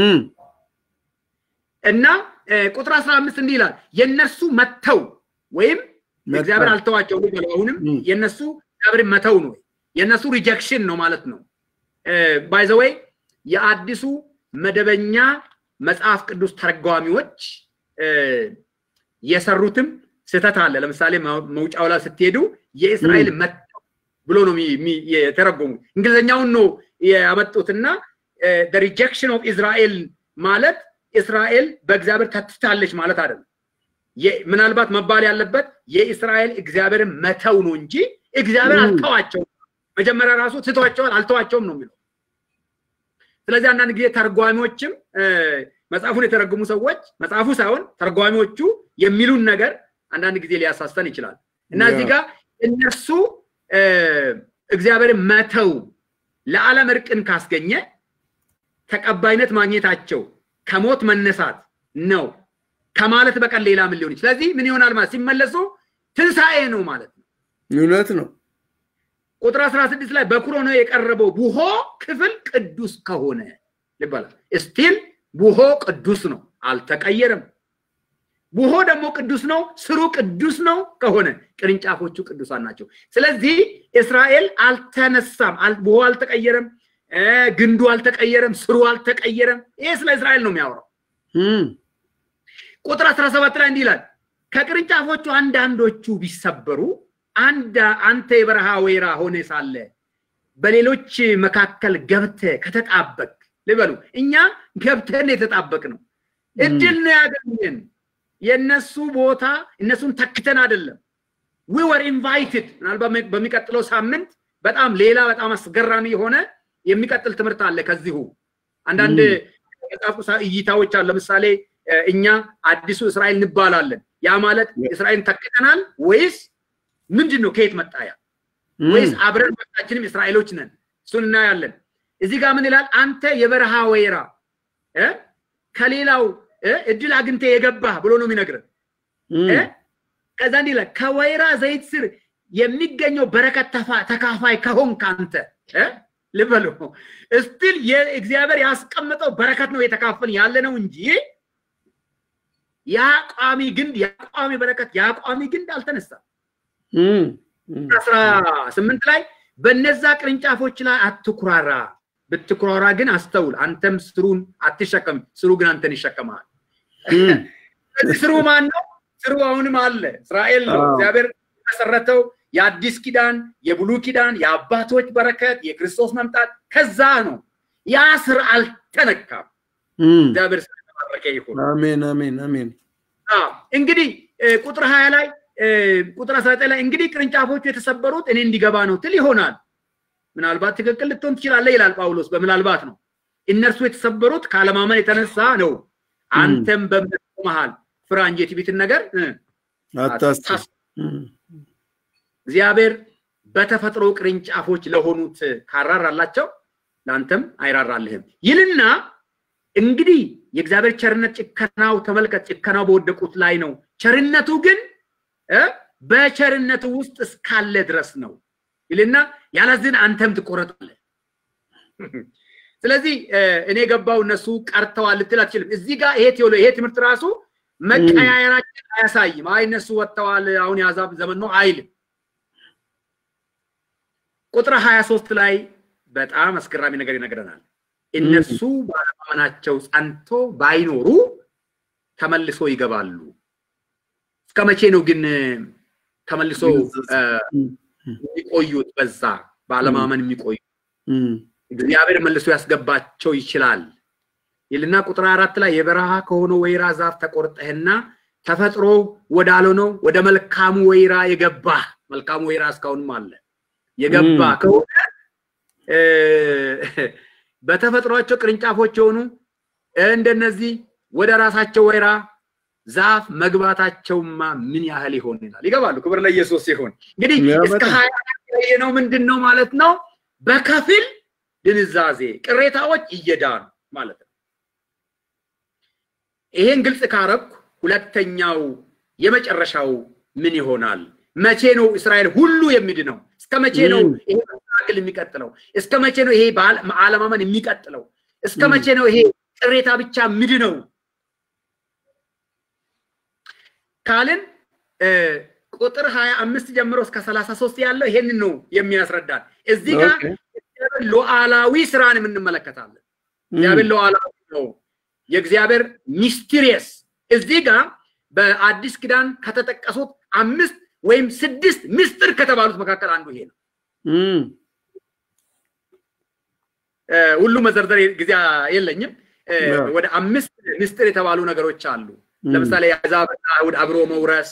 እና ቁጥር 15 እንዲህ ይላል የነርሱ መተው ወይም እግዚአብሔር አልተዋቸው ነው አሁንም የነሱ እግዚአብሔር መተው ነው የነሱ ሪጀክሽን ነው ማለት ነው by the way የአዲሱ መደበኛ መጽሐፍ ቅዱስ ተርጓሚዎች የሰሩትም ስተት አለ ለምሳሌ መውጫው ላይ ስትሄዱ የእስራኤል መተው ብሎ ነው የተረጎሙ እንግሊዘኛውን ነው ያመጡትና the rejection of Israel ማለት እስራኤል በእግዚአብሔር ተትታለች ማለት አይደለም ምናልባት መባል ያለበት የእስራኤል እግዚአብሔር መተው ነው እንጂ እግዚአብሔር አልተዋቸው መጀመሪያ ራሱ ትቷቸዋል አልተዋቸውም ነው የሚለው ስለዚህ አንዳንድ ጊዜ ተርጓሚዎችም መጽሐፉን የተረጉሙ ሰዎች መጽሐፉ ሳይሆን ተርጓሚዎቹ የሚሉን ነገር አንዳንድ ጊዜ ሊያሳስተን ይችላል እና እዚህ ጋር እነሱ እግዚአብሔር መተው ለዓለም እርቅን ካስገኘ ተቀባይነት ማግኘታቸው ከሞት መነሳት ነው ከማለት በቀር ሌላ ምን ሊሆን ይችላል ስለዚህ ምን ይሆናል ማለት ሲመለሱ ትንሳኤ ነው ማለት ነው እውነት ነው ቁጥር 16 ላይ በኩር ሆኖ የቀረበው ቡሆ ክፍል ቅዱስ ከሆነ ይባላል ስቲል ቡሆ ቅዱስ ነው አልተቀየረም ቡሆ ደግሞ ቅዱስ ነው ስሩ ቅዱስ ነው ከሆነ ቅርንጫፎቹ ቅዱሳን ናቸው ስለዚህ እስራኤል አልተነሳም ቡሆ አልተቀየረም ግንዱ አልተቀየረም ስሩ አልተቀየረም ይሄ ስለ እስራኤል ነው የሚያወራው ቁጥር 17 ላይ እንዲህ ይላል ከቅርንጫፎቹ አንዳንዶቹ ቢሰበሩ አንተ የበረሃ ወይራ ሆነ ሳለ በሌሎች መካከል ገብተ ከተጣበቅ ልበሉ እኛ ገብተን የተጣበቅ ነው እድል ነው ያገኘን የነሱ ቦታ እነሱን ተክተን አይደለም we were invited ምናልባት በሚቀጥለው ሳምንት በጣም ሌላ በጣም አስገራሚ የሆነ የሚቀጥል ትምህርት አለ ከዚሁ አንዳንድ መጽሐፍ እይታዎች አለ ለምሳሌ እኛ አዲሱ እስራኤል እንባላለን ያ ማለት እስራኤልን ተክተናል ወይስ ምንድነው ከየት መጣያ ወይስ አብረን መጣችንም እስራኤሎች ነን እሱን እናያለን እዚህ ጋር ምን ይላል አንተ የበረሃ ወይራ ከሌላው እድል አግንተ የገባ ብሎ ነው የሚነግረን ከዛ እንዲህ ይላል ከወይራ ዘይት ስር የሚገኘው በረከት ተካፋይ ከሆንክ አንተ ልበሉ እስቲል የእግዚአብሔር ያስቀመጠው በረከት ነው የተካፈል ያለ ነው እንጂ ያቋሚ ግንድ ያቋሚ በረከት ያቋሚ ግንድ አልተነሳም 18 ላይ በነዛ ቅርንጫፎች ላይ አትኩራራ ብትኩራራ ግን አስተውል አንተም ስሩን አትሸከም ስሩ ግን አንተን ይሸከማል ስሩ ማን ነው ስሩ አሁንም አለ እስራኤል ነው እግዚአብሔር ተሰረተው የአዲስ ኪዳን የብሉይ ኪዳን የአባቶች በረከት የክርስቶስ መምጣት ከዛ ነው ያ ስር አልተነካም እግዚአብሔር ተባረከ ይሁን አሜን አሜን አሜን እንግዲህ ቁጥር 20 ላይ ቁጥር 19 ላይ እንግዲህ ቅርንጫፎቹ የተሰበሩት እኔ እንዲገባ ነው ትል ይሆናል ምናልባት ትክክል ልትሆን ትችላለህ ይላል ጳውሎስ በምናልባት ነው እነርሱ የተሰበሩት ካለማመን የተነሳ ነው አንተም በእምነት መሃል ፍራ እንጂ የትዕቢትን ነገር አታስብ እግዚአብሔር በተፈጥሮ ቅርንጫፎች ለሆኑት ካራራላቸው ላንተም አይራራልህም ይልና እንግዲህ የእግዚአብሔር ቸርነት ጭከናው ተመልከት ጭከናው በወደቁት ላይ ነው ቸርነቱ ግን በቸርነቱ ውስጥ እስካለ ድረስ ነው ይልና ያለዝን አንተም ትቆረጣለህ ስለዚህ እኔ ገባው እነሱ ቀርተዋል ልትላችልም እዚህ ጋር ይሄ ትምህርት ራሱ መቀያየራችን አያሳይም አይ እነሱ ወጥተዋል አሁን ያዛብ ዘመን ነው አይል ቁጥር 23 ላይ በጣም አስገራሚ ነገር ይነግረናል እነሱ ባለማመናቸው ጸንቶ ባይኖሩ ተመልሶ ይገባሉ እስከመቼ ነው ግን ተመልሶ የሚቆዩት በዛ ባለማመን የሚቆዩ እግዚአብሔር መልሶ ያስገባቸው ይችላል ይልና ቁጥር 4 ላይ የበረሃ ከሆነ ወይራ ዛፍ ተቆርጠህና ተፈጥሮ ወዳልሆነው ወደ መልካሙ ወይራ የገባ መልካሙ ወይራ እስካሁንም አለ የገባ ከሆነ በተፈጥሯቸው ቅርንጫፎች ሆኑ እንደነዚህ ወደ ራሳቸው ወይራ ዛፍ መግባታቸውማ ምን ያህል ይሆናል ይገባሉ ክብር ለኢየሱስ ይሁን እንግዲህ እስከ 20 ነው ምንድነው ማለት ነው በከፊል ድንዛዜ ቅሬታዎች እየዳኑ ማለት ነው ይሄን ግልጽ ካረኩ ሁለተኛው የመጨረሻው ምን ይሆናል መቼ ነው እስራኤል ሁሉ የሚድነው እስከ መቼ ነው ይሄ አክል የሚቀጥለው እስከ መቼ ነው ይሄ ዓለማመን የሚቀጥለው እስከ መቼ ነው ይሄ ቅሬታ ብቻ ምድነው ካልን ቁጥር 25 ጀምሮ እስከ 33 ያለው ይሄንን ነው የሚያስረዳን እዚህ ጋር ሉዓላዊ ስራን እንመለከታለን እግዚአብሔር ሉዓላዊ ነው የእግዚአብሔር ሚስቴሪየስ እዚህ ጋር በአዲስ ኪዳን ከተጠቀሱት 5 ወይም 6 ምስጢር ከተባሉት መካከል አንዱ ይሄ ነው ሁሉ መዘርዘር ጊዜ የለኝም ወደ 5 ምስጢር የተባሉ ነገሮች አሉ ለምሳሌ ያዛብና አይሁድ አብሮ መውረስ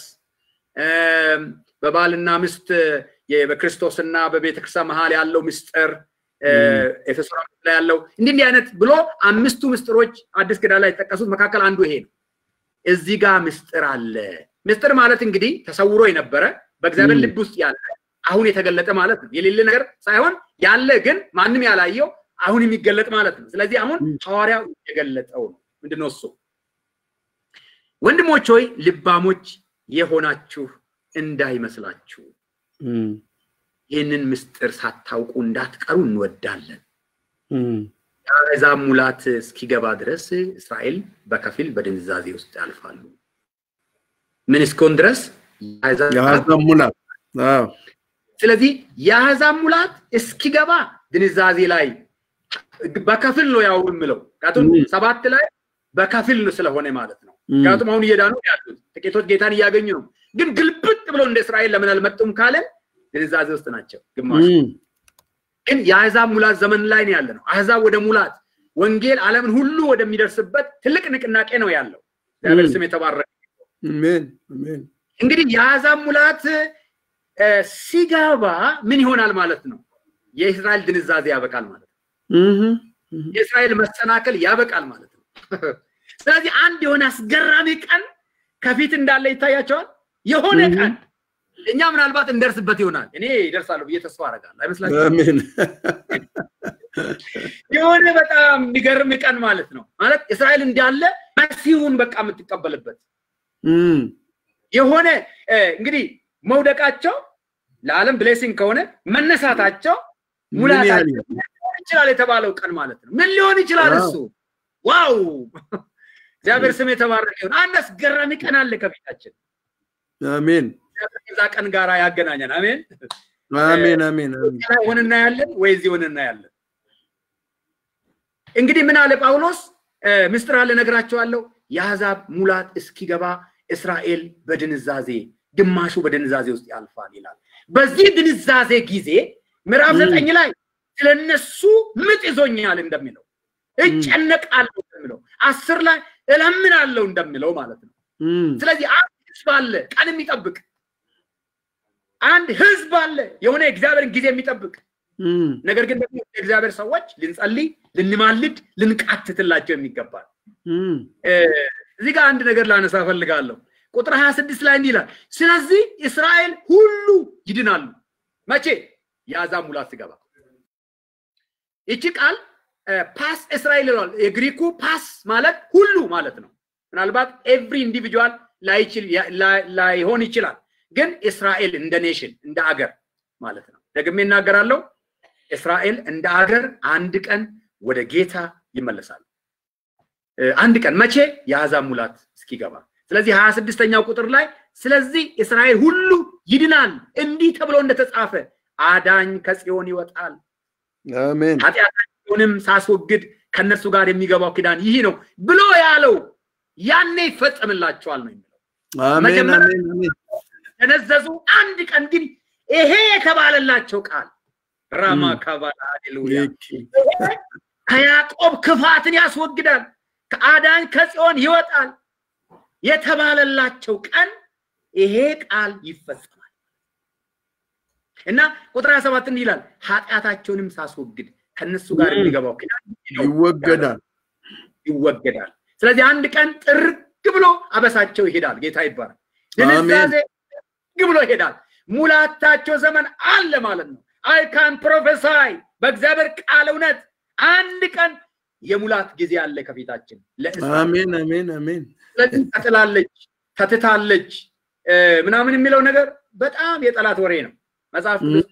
በባልና ሚስት በክርስቶስና በቤተክርስቲያን መሃል ያለው ምስጢር ኤፌሶን ላይ ያለው እንዲህ አይነት ብሎ 5ቱ ምስጢሮች አዲስ ኪዳን ላይ ተጠቀሱት መካከል አንዱ ይሄ ነው እዚህ ጋር ምስጢር አለ ምስጢር ማለት እንግዲህ ተሰውሮ የነበረ በእግዚአብሔር ልብ ውስጥ ያለ አሁን የተገለጠ ማለት ነው የሌለ ነገር ሳይሆን ያለ ግን ማንንም ያላየው አሁን የሚገለጥ ማለት ነው ስለዚህ አሁን ሐዋርያው የገለጠው ነው ምንድነው እሱ ወንድሞች ሆይ ልባሞች የሆናችሁ እንዳይመስላችሁ ይህንን ምስጢር ሳታውቁ እንዳትቀሩ እንወዳለን የአሕዛብ ሙላት እስኪገባ ድረስ እስራኤል በከፊል በድንዛዜ ውስጥ ያልፋሉ ምን እስኮን ድረስ የአሕዛብ ሙላት ስለዚህ የአሕዛብ ሙላት እስኪገባ ድንዛዜ ላይ በከፊል ነው ያው ምለው ካቱን 7 ላይ በከፊል ስለሆነ ማለት ነው ካቱም አሁን እየዳኑ ያሉት ጥቂቶች ጌታን ያገኙ ነው ግን ግልብጥ ብሎ እንደ እስራኤል ለምን አልመጡም ካለ ድንዛዜ ውስጥ ናቸው ግማሽ ግን የአሕዛብ ሙላት ዘመን ላይ ነው ያለነው አሕዛብ ወደ ሙላት ወንጌል ዓለምን ሁሉ ወደሚደርስበት ትልቅ ንቅናቄ ነው ያለው እግዚአብሔር ስም የተባረከ አሜን አሜን እንግዲህ የአሕዛብ ሙላት ሲጋባ ምን ይሆናል ማለት ነው የእስራኤል ድንዛዜ ያበቃል ማለት ነው የእስራኤል መሰናከል ያበቃል ማለት ነው ስለዚህ አንድ የሆነ አስገራሚ ቀን ከፊት እንዳለ ይታያቸዋል የሆነ ቀን እኛ ምናልባት እንደርስበት ይሆናል እኔ ይደርሳለሁ በየተስፋ አረጋለሁ አይመስላችሁም አሜን የሆነ በጣም የሚገርም ቀን ማለት ነው ማለት እስራኤል እንዳለ መሲሁን በቃ የምትቀበልበት የሆነ እንግዲህ መውደቃቸው ለዓለም ብሌሲንግ ከሆነ መነሳታቸው ሙላታቸው ይችላል የተባለው ቀን ማለት ነው ምን ሊሆን ይችላል እሱ ዋው እግዚአብሔር ስም የተባረከ ይሁን አንድ አስገራሚ ቀን አለ ከፊታችን አሜን ከዛ ቀን ጋር ያገናኛል አሜን አሜን አሜን ሆነና ያለን ወይዚ ሆነና ያለን እንግዲህ ምን አለ ጳውሎስ ምስጢር አለ ነግራቸዋለሁ የአሕዛብ ሙላት እስኪገባ እስራኤል በድንዛዜ ግማሹ በድንዛዜ ውስጥ ያልፋል ይላል በዚህ ድንዛዜ ጊዜ ምዕራፍ 9 ላይ ስለነሱ ምጥ ይዞኛል እንደሚለው እጨነቃለሁ እንደሚለው 10 ላይ እለምናለሁ እንደሚለው ማለት ነው ስለዚህ አንድ ህዝብ አለ ቀን የሚጠብቅ አንድ ህዝብ አለ የሆነ እግዚአብሔርን ጊዜ የሚጠብቅ ነገር ግን ደግሞ እግዚአብሔር ሰዎች ልንጸልይ ልንማልድ ልንቃትትላቸው የሚገባል እዚህ ጋር አንድ ነገር ላነሳ ፈልጋለሁ ቁጥር 26 ላይ እንዲህ ይላል ስለዚህ እስራኤል ሁሉ ይድናሉ መቼ ያዛም ሙላት ሲገባ እቺ ቃል ፓስ እስራኤል ይላል የግሪኩ ፓስ ማለት ሁሉ ማለት ነው ምናልባት ኤቭሪ ኢንዲቪጁዋል ላይሆን ይችላል ግን እስራኤል እንደ ኔሽን እንደ አገር ማለት ነው ደግሜ እናገራለሁ እስራኤል እንደ አገር አንድ ቀን ወደ ጌታ ይመለሳል አንድ ቀን መቼ ያዛም ሙላት እስኪገባ ስለዚህ 26ኛው ቁጥር ላይ ስለዚህ እስራኤል ሁሉ ይድናል እንዲህ ተብሎ እንደተጻፈ አዳኝ ከጽዮን ይወጣል አሜን ኃጢአታቸውንም ሳስወግድ ከነሱ ጋር የሚገባው ኪዳን ይህ ነው ብሎ ያለው ያኔ ይፈጸምላቸዋል ነው የሚለው አሜን አሜን አሜን ተነዘዙ አንድ ቀን ግን ይሄ የተባለላቸው ቃል ራማ ካባላ ሃሌሉያ ከያዕቆብ ክፋትን ያስወግዳል ከአዳኝ ከጽዮን ይወጣል የተባለላቸው ቀን ይሄ ቃል ይፈጸማል እና ቁጥር 27 ይላል ኃጢአታቸውንም ሳስወግድ ከነሱ ጋር የሚገባው ኪዳን ይወገዳል ስለዚህ አንድ ቀን ጥርግ ብሎ አበሳቸው ይሄዳል ጌታ ይባረክ ድንዛዜ ግብሎ ይሄዳል ሙላታቸው ዘመን አለ ማለት ነው I can prophesy በእግዚአብሔር ቃል እውነት አንድ ቀን የሙላት ጊዜ አለ ከፊታችን አሜን አሜን አሜን ስለዚህ ተትታለች ምናምን የሚለው ነገር በጣም የጠላት ወሬ ነው መጽሐፍ ቅዱስ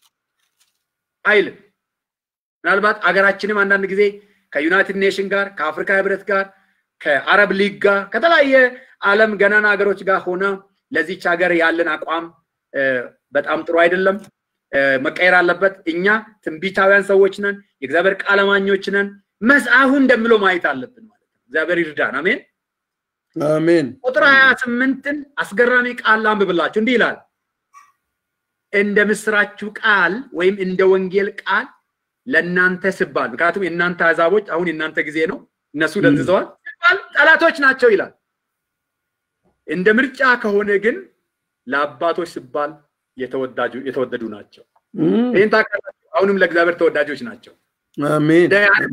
አይልም ምናልባት አገራችንም አንዳንድ ጊዜ ከዩናይትድ ኔሽን ጋር ከአፍሪካ ህብረት ጋር ከአረብ ሊግ ጋር ከተለያየ ዓለም ገናና ሀገሮች ጋር ሆነ ለዚህች ሀገር ያለን አቋም በጣም ጥሩ አይደለም መቀየር አለበት እኛ ትንቢታውያን ሰዎች ነን የእግዚአብሔር ቃል አማኞች ነን መጽሐፉ እንደምለው ማየት አለብን ማለት ነው እግዚአብሔር ይርዳን አሜን አሜን ቁጥር 28ን አስገራሚ ቃል አንብብላችሁ እንዲህ ይላል እንደ ምስራቹ ቃል ወይም እንደ ወንጌል ቃል ለናንተ ስባል ምክንያቱም እናንተ አዛቦች አሁን እናንተ ጊዜ ነው እነሱ ደንዝዘዋል ጠላቶች ናቸው ይላል እንደ ምርጫ ከሆነ ግን ለአባቶች ስባል የተወደዱ ናቸው ይሄን ታውቃላችሁ አሁንም ለእግዚአብሔር ተወዳጆች ናቸው አሜን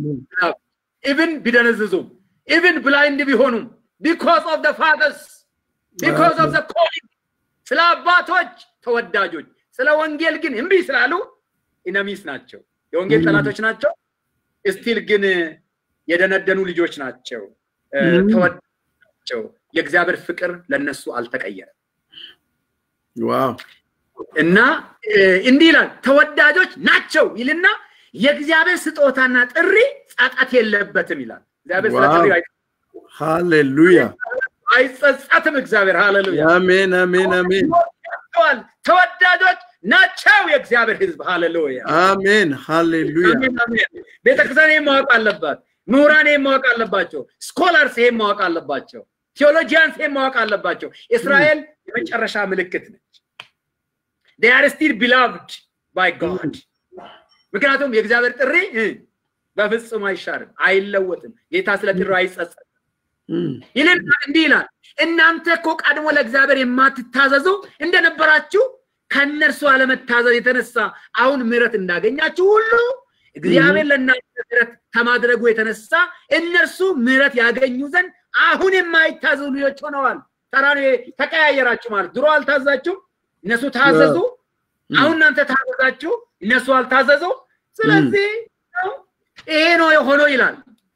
even ቢደነዝዙም even blind ቢሆኑም because of the fathers because of the calling ስለ አባቶች ተወዳጆች ስለ ወንጌል ግን እምቢ ስላሉ ኢነሚስ ናቸው የወንጌል ጠላቶች ናቸው still ግን የደነደኑ ልጆች ናቸው ተወዳጆች የእግዚአብሔር ፍቅር ለነሱ አልተቀየረም ዋው እና እንዲህ ይላል ተወዳጆች ናቸው ይልና የእግዚአብሔር ስጦታና ጥሪ ጻጣት የለበትም ይላል እግዚአብሔር ስለጥሪ ሃሌሉያ አይጸጸትም እግዚአብሔር ሃሌሉያ አሜን አሜን አሜን ተወዳጆች ናቸው የእግዚአብሔር ሕዝብ ሃሌሉያ አሜን ሃሌሉያ ቤተክርስቲያን ማወቅ አለባት ምሁራን ማወቅ አለባቸው ስኮላርስ ማወቅ አለባቸው ቴዎሎጂያንስ ማወቅ አለባቸው እስራኤል የመጨረሻ ምልክት ነች they are still beloved by God ምክንያቱም የእግዚአብሔር ጥሪ በፍጹም አይሻርም አይለወጥም ጌታ ስለ ጥሪ አይጸጸትም ይልን እንዲህ ይላል እናንተ እኮ ቀድሞ ለእግዚአብሔር የማትታዘዙ እንደነበራችሁ ከነርሱ አለመታዘዝ የተነሳ አሁን ምሕረት እንዳገኛችሁ ሁሉ እግዚአብሔር ለእናንተ ምሕረት ከማድረጉ የተነሳ እነርሱ ምሕረት ያገኙ ዘንድ አሁን የማይታዘዙ ልጆች ሆነዋል ተራኔ ተቀያየራችሁ ማለት ድሮ አልታዛችሁ እነሱ ታዘዙ አሁን እናንተ ታዘዛችሁ እነሱ አልታዘዙ ስለዚህ ይሄ ነው የሆነው ይላል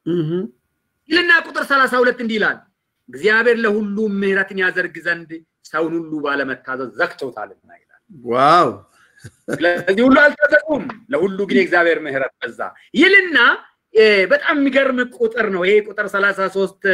ይልና ቁጥር 32 እንዲህ ይላል እግዚአብሔር ለሁሉ ምሕረትን ያዘርግ ዘንድ ሰውን ሁሉ ባለመታዘዝ ዘግቶታልና ይላል ዋው ስለዚህ ሁሉ አልታዘዙም ለሁሉ ግን እግዚአብሔር ምሕረት በዛ ይልና በጣም የሚገርም ቁጥር ነው ይሄ ቁጥር 33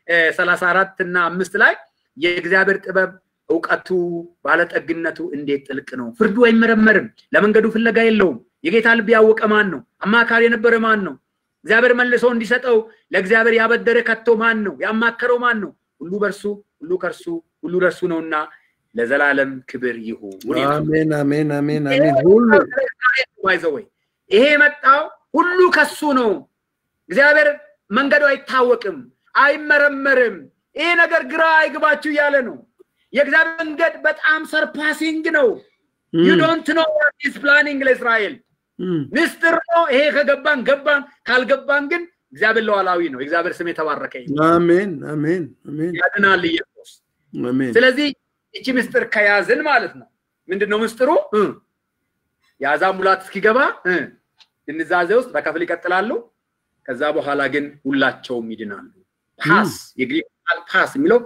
34 እና 5 ላይ የእግዚአብሔር ጥበብ ዕውቀቱ ባለጠግነቱ እንዴት ጥልቅ ነው ፍርዱ አይመረመርም ለመንገዱ ፍለጋ የለውም የጌታ ልብ ያወቀ ማን ነው አማካሪ የነበረ ማን ነው እግዚአብሔር መልሶ እንዲሰጠው ለእግዚአብሔር ያበደረ ከቶ ማን ነው ያማከረው ማን ነው ሁሉ በርሱ ሁሉ ከርሱ ሁሉ ለርሱ ነውና ለዘላለም ክብር ይሁን አሜን አሜን አሜን አሜን ሁሉ ዋይዘወይ ይሄ መጣው ሁሉ ከሱ ነው እግዚአብሔር መንገዱ አይታወቅም አይመረመርም ይሄ ነገር ግራ አይግባችሁ ያለ ነው የእግዚአብሔር መንገድ በጣም ሰርፓሲንግ ነው you don't know what is planning ለእስራኤል ምስጢር ነው ይሄ ከገባን ገባን ካልገባን ግን እግዚአብሔር ለዋላዊ ነው እግዚአብሔር ስም የተባረከ ይሁን አሜን አሜን አሜን ያድናል ኢየሱስ አሜን ስለዚህ እቺ ምስጢር ከያዝን ማለት ነው ምንድነው ምስጢሩ ያዛም ሙላት እስኪገባ ድንዛዜ ውስጥ በከፍል ይቀጥላሉ ከዛ በኋላ ግን ሁላቸውም ይድናሉ ፓስ የግሪክ ቃል ፓስ የሚለው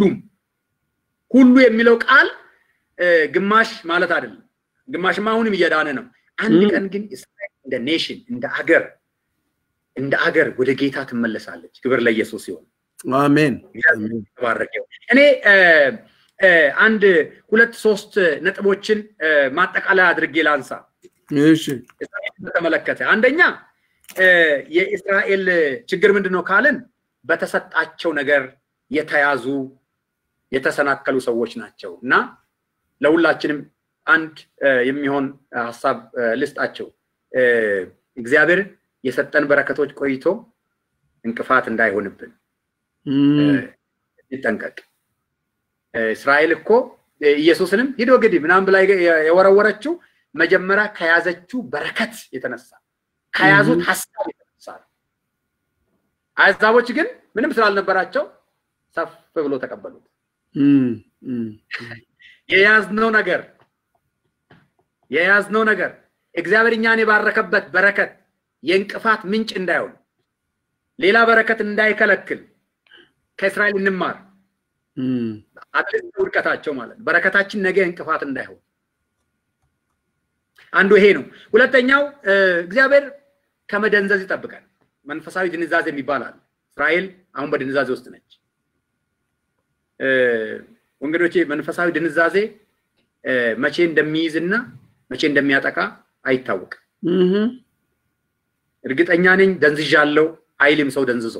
ሁሉ የሚለው ቃል ግማሽ ማለት አይደለም ግማሽማ አሁንም እየዳነ ነው አንድ ቀን ግን እስራኤል እንደ ኔሽን እንደ አገር ወደ ጌታ ትመለሳለች ክብር ለኢየሱስ ይሁን አሜን ተባረከው እኔ አንድ 2-3 ነጥቦችን ማጠቃለያ አድርጌ ላንሳ እሺ ተመለከተ አንደኛ የእስራኤል ችግር ምንድነው ካለን በተሰጣቸው ነገር የተያዙ የተሰናከሉ ሰዎች ናቸውና ለሁላችንም አንድ የሚሆን ሐሳብ ልስጣቸው እግዚአብሔር የሰጠን በረከቶች ቆይቶ እንቅፋት እንዳይሆንብን ይጠንቀቅ እስራኤል እኮ ኢየሱስንም ሂዶ ግዲ ምናም ብላ የወረወረችው መጀመሪያ ከያዘችው በረከት የተነሳ ከያዙት ሐሳብ የተነሳ አሕዛቦች ግን ምንም ስላልነበራቸው ሰፍ ብሎ ተቀበሉት የያዝነው ነገር እግዚአብሔር እኛን የባረከበት በረከት የእንቅፋት ምንጭ እንዳይሆን ሌላ በረከት እንዳይከለክል ከእስራኤል እንማር አጥልቅ ውድቀታቸው ማለት በረከታችን ነገ እንቅፋት እንዳይሆን አንዱ ይሄ ነው ሁለተኛው እግዚአብሔር ከመደንዘዝ ይጠብቃል መንፈሳዊ ድንዛዜ የሚባላል እስራኤል አሁን በድንዛዜ ውስጥ ነች ወንጌሎቼ መንፈሳዊ ድንዛዜ መቼ እንደሚይዝና መቼ እንደሚያጠቃ አይታወቅም እርግጠኛ ነኝ ደንዝዣለሁ አይልም ሰው ደንዝዞ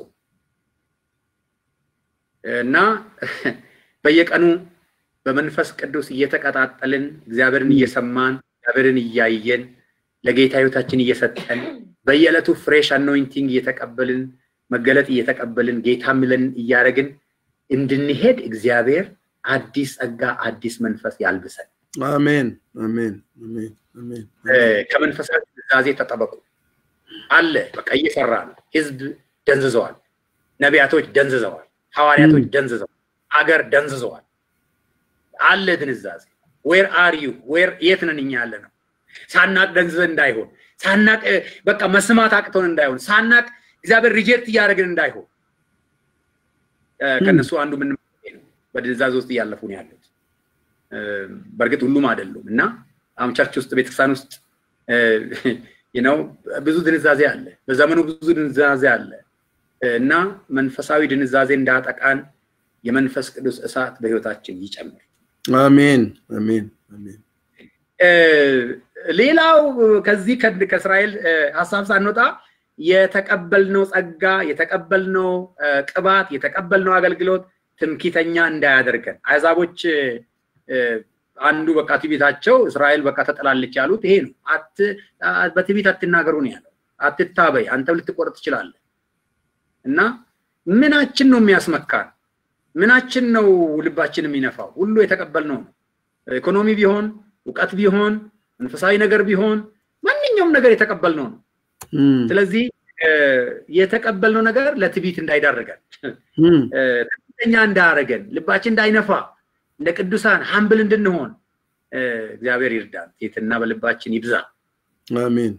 እና በየቀኑ በመንፈስ ቅዱስ እየተቀጣጠልን እግዚአብሔርን እየሰማን እግዚአብሔርን እያየን ለጌታ ሕይወታችን እየሰጠን በየዕለቱ ፍሬሽ አኖይንቲንግ እየተቀበልን መገለጥ እየተቀበልን ጌታ ምለን እያረግን እንድንሄድ እግዚአብሔር አዲስ ጸጋ አዲስ መንፈስ ያልብሰን አሜን አሜን አሜን አሜን ከመንፈሳዊ ድንዛዜ ተጠበቁ አለ በቃ እየሰራ ነው ህዝብ ደንዝዘዋል ነቢያቶች ደንዝዘዋል ሐዋርያቶች ደንዝዘዋል አገር ደንዝዘዋል አለ ድንዛዜ where are you where የትነኛ ያለ ነው ሳናቅ ደንዝዘን እንዳይሆን ሳናቅ በቃ መስማት አቅቶን እንዳይሆን ሳናቅ እግዚአብሔር ሪጀክት ያደርገን እንዳይሆን ከነሱ አንዱ ምን በድንዛዜ ውስጥ ያለፉ ነው ያሉት በርግጥ ሁሉም አይደሉም እና አሁን ቸርች ውስጥ ቤተክርስቲያን ውስጥ ብዙ ድንዛዜ አለ በዘመኑ ብዙ ድንዛዜ አለ እና መንፈሳዊ ድንዛዜ እንዳጠቃን የመንፈስ ቅዱስ እሳት በህይወታችን ይጨምር አሜን አሜን አሜን ሌላው ከዚህ ከእስራኤል ሐሳብ ሳንወጣ የተቀበልነው ጸጋ የተቀበልነው ቅባት የተቀበልነው አገልግሎት ትምክህተኛ እንዳያደርገን አሕዛቦች አንዱ በቃ ትዕቢታቸው እስራኤል በቃ ተጠላለች ያሉት ይሄ ነው በትዕቢት አትናገሩ ነው ያለው አትታበይ አንተም ልትቆርጥ ትችላለህ እና ምናችን ነው የሚያስመካን ምናችን ነው ልባችን የሚነፋው ሁሉ የተቀበልነው ነው ኢኮኖሚ ቢሆን ዕውቀት ቢሆን መንፈሳዊ ነገር ቢሆን ማንኛውም ነገር የተቀበልነው ነው ስለዚህ የተቀበልነው ነገር ለትዕቢት እንዳይዳርገን ትዕቢተኛ እንዳያረገን ልባችን እንዳይነፋ እንደ ቅዱሳን ሃምብል እንድንሆን እግዚአብሔር ይርዳን ትህትና በልባችን ይብዛ አሜን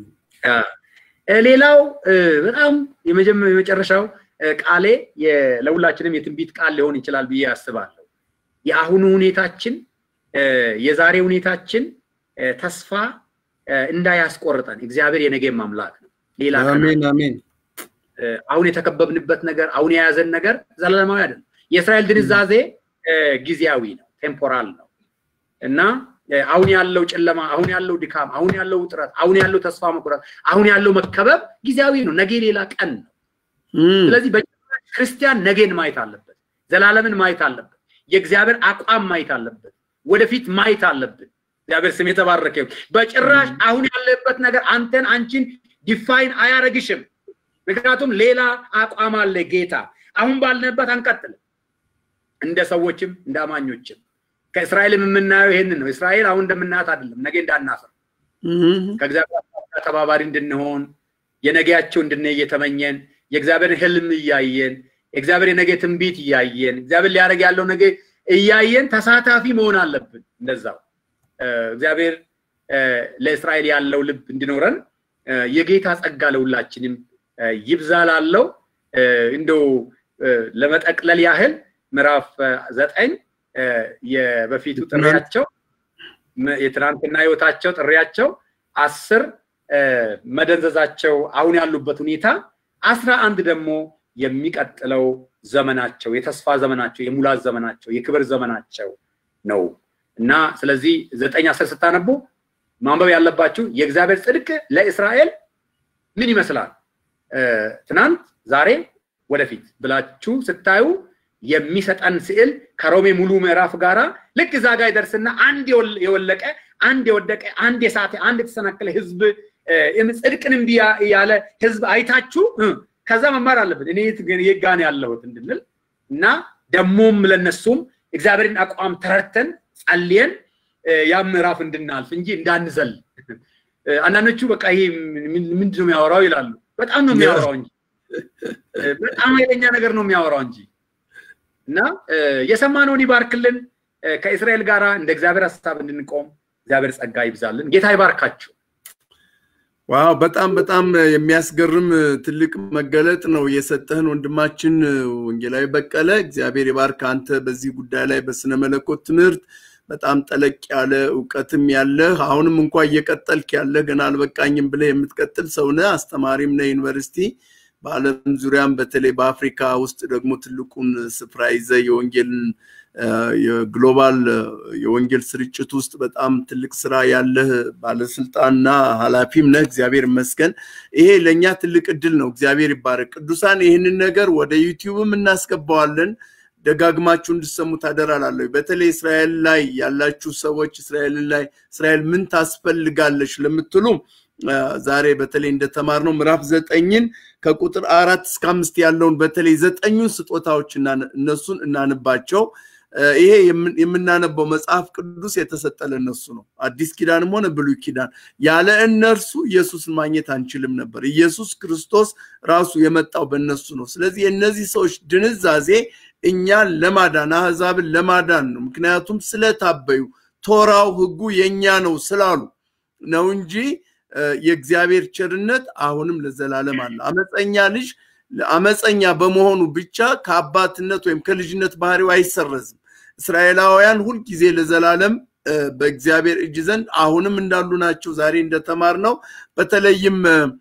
ሌላው በጣም የመጨረሻው ቃሌ ለሁላችንም የትንቢት ቃል ሊሆን ይችላል ብዬ አስባለሁ የአሁኑ ሁኔታችን የዛሬ ሁኔታችን ተስፋ እንዳያስቆርጠን እግዚአብሔር የነገም አምላክ ነው ሌላ አሜን አሜን አሁን የተከበብንበት ነገር አሁን የያዘን ነገር ዘላለማዊ አይደለም የእስራኤል ድንዛዜ ጊዜያዊ ነው ቴምፖራል ነው እና አሁን ያለው ጨለማ አሁን ያለው ድካም አሁን ያለው ውጥረት አሁን ያለው ተስፋ መቁረጥ አሁን ያለው መከበብ ጊዜያዊ ነው ነገ ሌላ ቀን ነው ስለዚህ በክርስቲያን ነገን ማየት አለበት ዘላለምን ማየት አለበት የእግዚአብሔር አቋም ማየት አለበት ወደፊት ማየት አለበት እግዚአብሔር ስም የተባረከ ይሁን በጭራሽ አሁን ያለበት ነገር አንተን አንቺን ዲፋይን አያረግሽም ምክንያቱም ሌላ አቋም አለ ጌታ አሁን ባልነበት አንቀጥል እንደ ሰዎችም እንደ አማኞችም ከእስራኤል የምናየው ይሄንን ነው እስራኤል አሁን እንደምናያት አይደለም ነገ እንዳናፈር ከእግዚአብሔር ተባባሪ እንድንሆን የነገያቸው እንድንይ የተመኘን የእግዚአብሔር ህልም እያየን እግዚአብሔር የነገ ትንቢት እያየን እግዚአብሔር ሊያደርግ ያለው ነገ እያየን ተሳታፊ መሆን አለብን እንደዛው እግዚአብሔር ለእስራኤል ያለው ልብ እንዲኖረን የጌታ ጸጋ ለሁላችንም ይብዛላለው እንደው ለመጠቅለል ያህል ምዕራፍ 9 የበፊቱ ጥሪያቸው የትናንትና ህይወታቸው ጥሪያቸው 10 መደንዘዛቸው አሁን ያሉበት ሁኔታ 11 ደግሞ የሚቀጥለው ዘመናቸው የተስፋ ዘመናቸው የሙላት ዘመናቸው የክብር ዘመናቸው ነው እና ስለዚህ 9:10 ስታነቡ ማንበብ ያለባችሁ የእግዚአብሔር ጽድቅ ለእስራኤል ምን ይመስላል ትናንት ዛሬ ወደፊት ብላችሁ ስታዩ የሚሰጠን ስዕል ከሮሜ ሙሉ ምዕራፍ ጋራ ልክ ዛጋ ይደርስና አንድ የወለቀ አንድ የወደቀ አንድ የሳተ አንድ የተሰናከለ ህዝብ ጽድቅን እንቢ ያለ ህዝብ አይታችሁ ከዛ መማር አለበት እኔ የጋን ያለሁት እንድንል እና ደሞም ለነሱም እግዚአብሔርን አቋም ተረድተን ጸልየን ያ ምዕራፍ እንድናልፍ እንጂ እንዳንዘል አንዳንዶቹ በቃ ይሄ ምንድነው የሚያወራው ይላሉ በጣም ነው የሚያወራው እንጂ በጣም ኃይለኛ ነገር ነው የሚያወራው እንጂ እና የሰማነውን ይባርክልን ከእስራኤል ጋራ እንደ እግዚአብሔር ሐሳብ እንድንቆም እግዚአብሔር ጸጋ ይብዛልን ጌታ ይባርካችሁ ዋው በጣም የሚያስገርም ትልቅ መገለጥ ነው የሰጠህን ወንድማችን ወንጌላዊ በቀለ እግዚአብሔር ይባርክ አንተ በዚህ ጉዳይ ላይ በስነ መለኮት ትምህርት በጣም ጠለቅ ያለ ዕውቀትም ያለ አሁንም እንኳን እየቀጠልክ ያለ ገና አልበቃኝም ብለ የምትቀጥል ሰው ነህ አስተማሪም ነህ ዩኒቨርሲቲ በአለም ዙሪያም በተለይ በአፍሪካ ውስጥ ደግሞ ትልቁን ስፍራ ይዘ የወንጌልን የግሎባል የወንጌል ስርጭት ውስጥ በጣም ትልቅ ስራ ያለ ባለስልጣንና ኃላፊም ነህ እግዚአብሔር ይመስገን ይሄ ለኛ ትልቅ እድል ነው እግዚአብሔር ይባረክ ቅዱሳን ይሄንን ነገር ወደ ዩቲዩብም እናስገባዋለን ደጋግማችሁ እንድሰሙ ታደራላለሁ በተለይ እስራኤል ላይ ያላችሁ ሰዎች እስራኤል ምን ታስፈልጋለች ለምትሉ ዛሬ በተለይ እንደተማርነው ምዕራፍ 9ን ከቁጥር 4 እስከ 5 ያለውን በተለይ 9ኙን ስጦታዎችና እነሱን እናንባቸው ይሄ የምናነበው መጽሐፍ ቅዱስ የተሰጠለ እነሱ ነው አዲስ ኪዳንም ሆነ ብሉይ ኪዳን ያለ እነርሱ ኢየሱስን ማግኘት አንችልም ነበር ኢየሱስ ክርስቶስ ራሱ የመጣው በእነሱ ነው ስለዚህ እነዚህ ሰዎች ድንዛዜ እኛን ለማዳን አህዛብን ለማዳን ነው ምክንያቱም ስለታበዩ ቶራው ህጉ የኛ ነው ስላሉ ነው እንጂ የእግዚአብሔር ቸርነት አሁንም ለዘላለም አለ አመፀኛ ልጅ አመፀኛ በመሆኑ ብቻ ከአባትነት ወይም ከልጅነት ባህሪው አይሰረዝም እስራኤላውያን ሁሉ ጊዜ ለዘላለም በእግዚአብሔር እጅ ዘንድ አሁንም እንዳሉ ናቸው ዛሬ እንደተማርነው በተለይም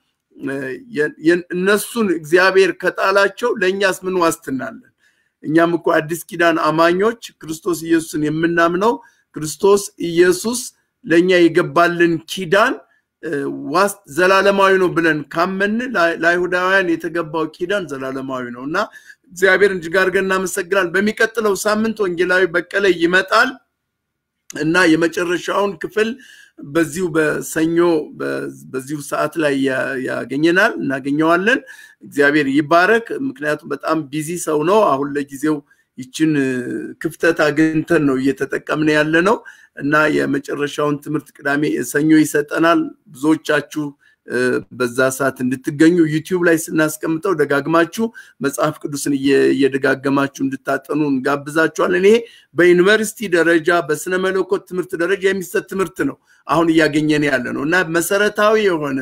እነሱን እግዚአብሔር ከጣላቸው ለኛስ ምን ዋስትናለን እኛም እኮ አዲስ ኪዳን አማኞች ክርስቶስ ኢየሱስን የምናምነው ክርስቶስ ኢየሱስ ለኛ የገባልን ኪዳን ዋስ ዘላለማዊ ነው ብለን ካመን ለአይሁዳውያን የተገባው ኪዳን ዘላለማዊ ነውና እግዚአብሔር እጅግ አድርገን እናመሰግናለን በሚቀጥለው ሳምንት ወንጌላዊ በቀለ ይመጣል እና የመጨረሻውን ክፍል በዚሁ በሰኞ በዚሁ ሰዓት ላይ ያገኘናል እናገኘዋለን እግዚአብሔር ይባረክ ምክንያቱም በጣም ቢዚ ሰው ነው አሁን ለጊዜው ይችን ክፍተት አግኝተን ነው እየተጠቀምን ያለነው እና የመጨረሻውን ትምህርት ቅዳሜ ሰኞ ይሰጠናል ብዙዎቻችሁ በዛ ሰዓት እንድትገኙ ዩቲዩብ ላይ ስናስቀምጠው ደጋግማችሁ መጽሐፍ ቅዱስን እየደጋገማችሁ እንድታጠኑ እንጋብዛችኋለን ይሄ በዩኒቨርሲቲ ደረጃ በስነ መለኮት ትምህርት ደረጃ የሚሰጥ ትምህርት ነው አሁን ያገኘን ያለነው እና መሰረታዊ የሆነ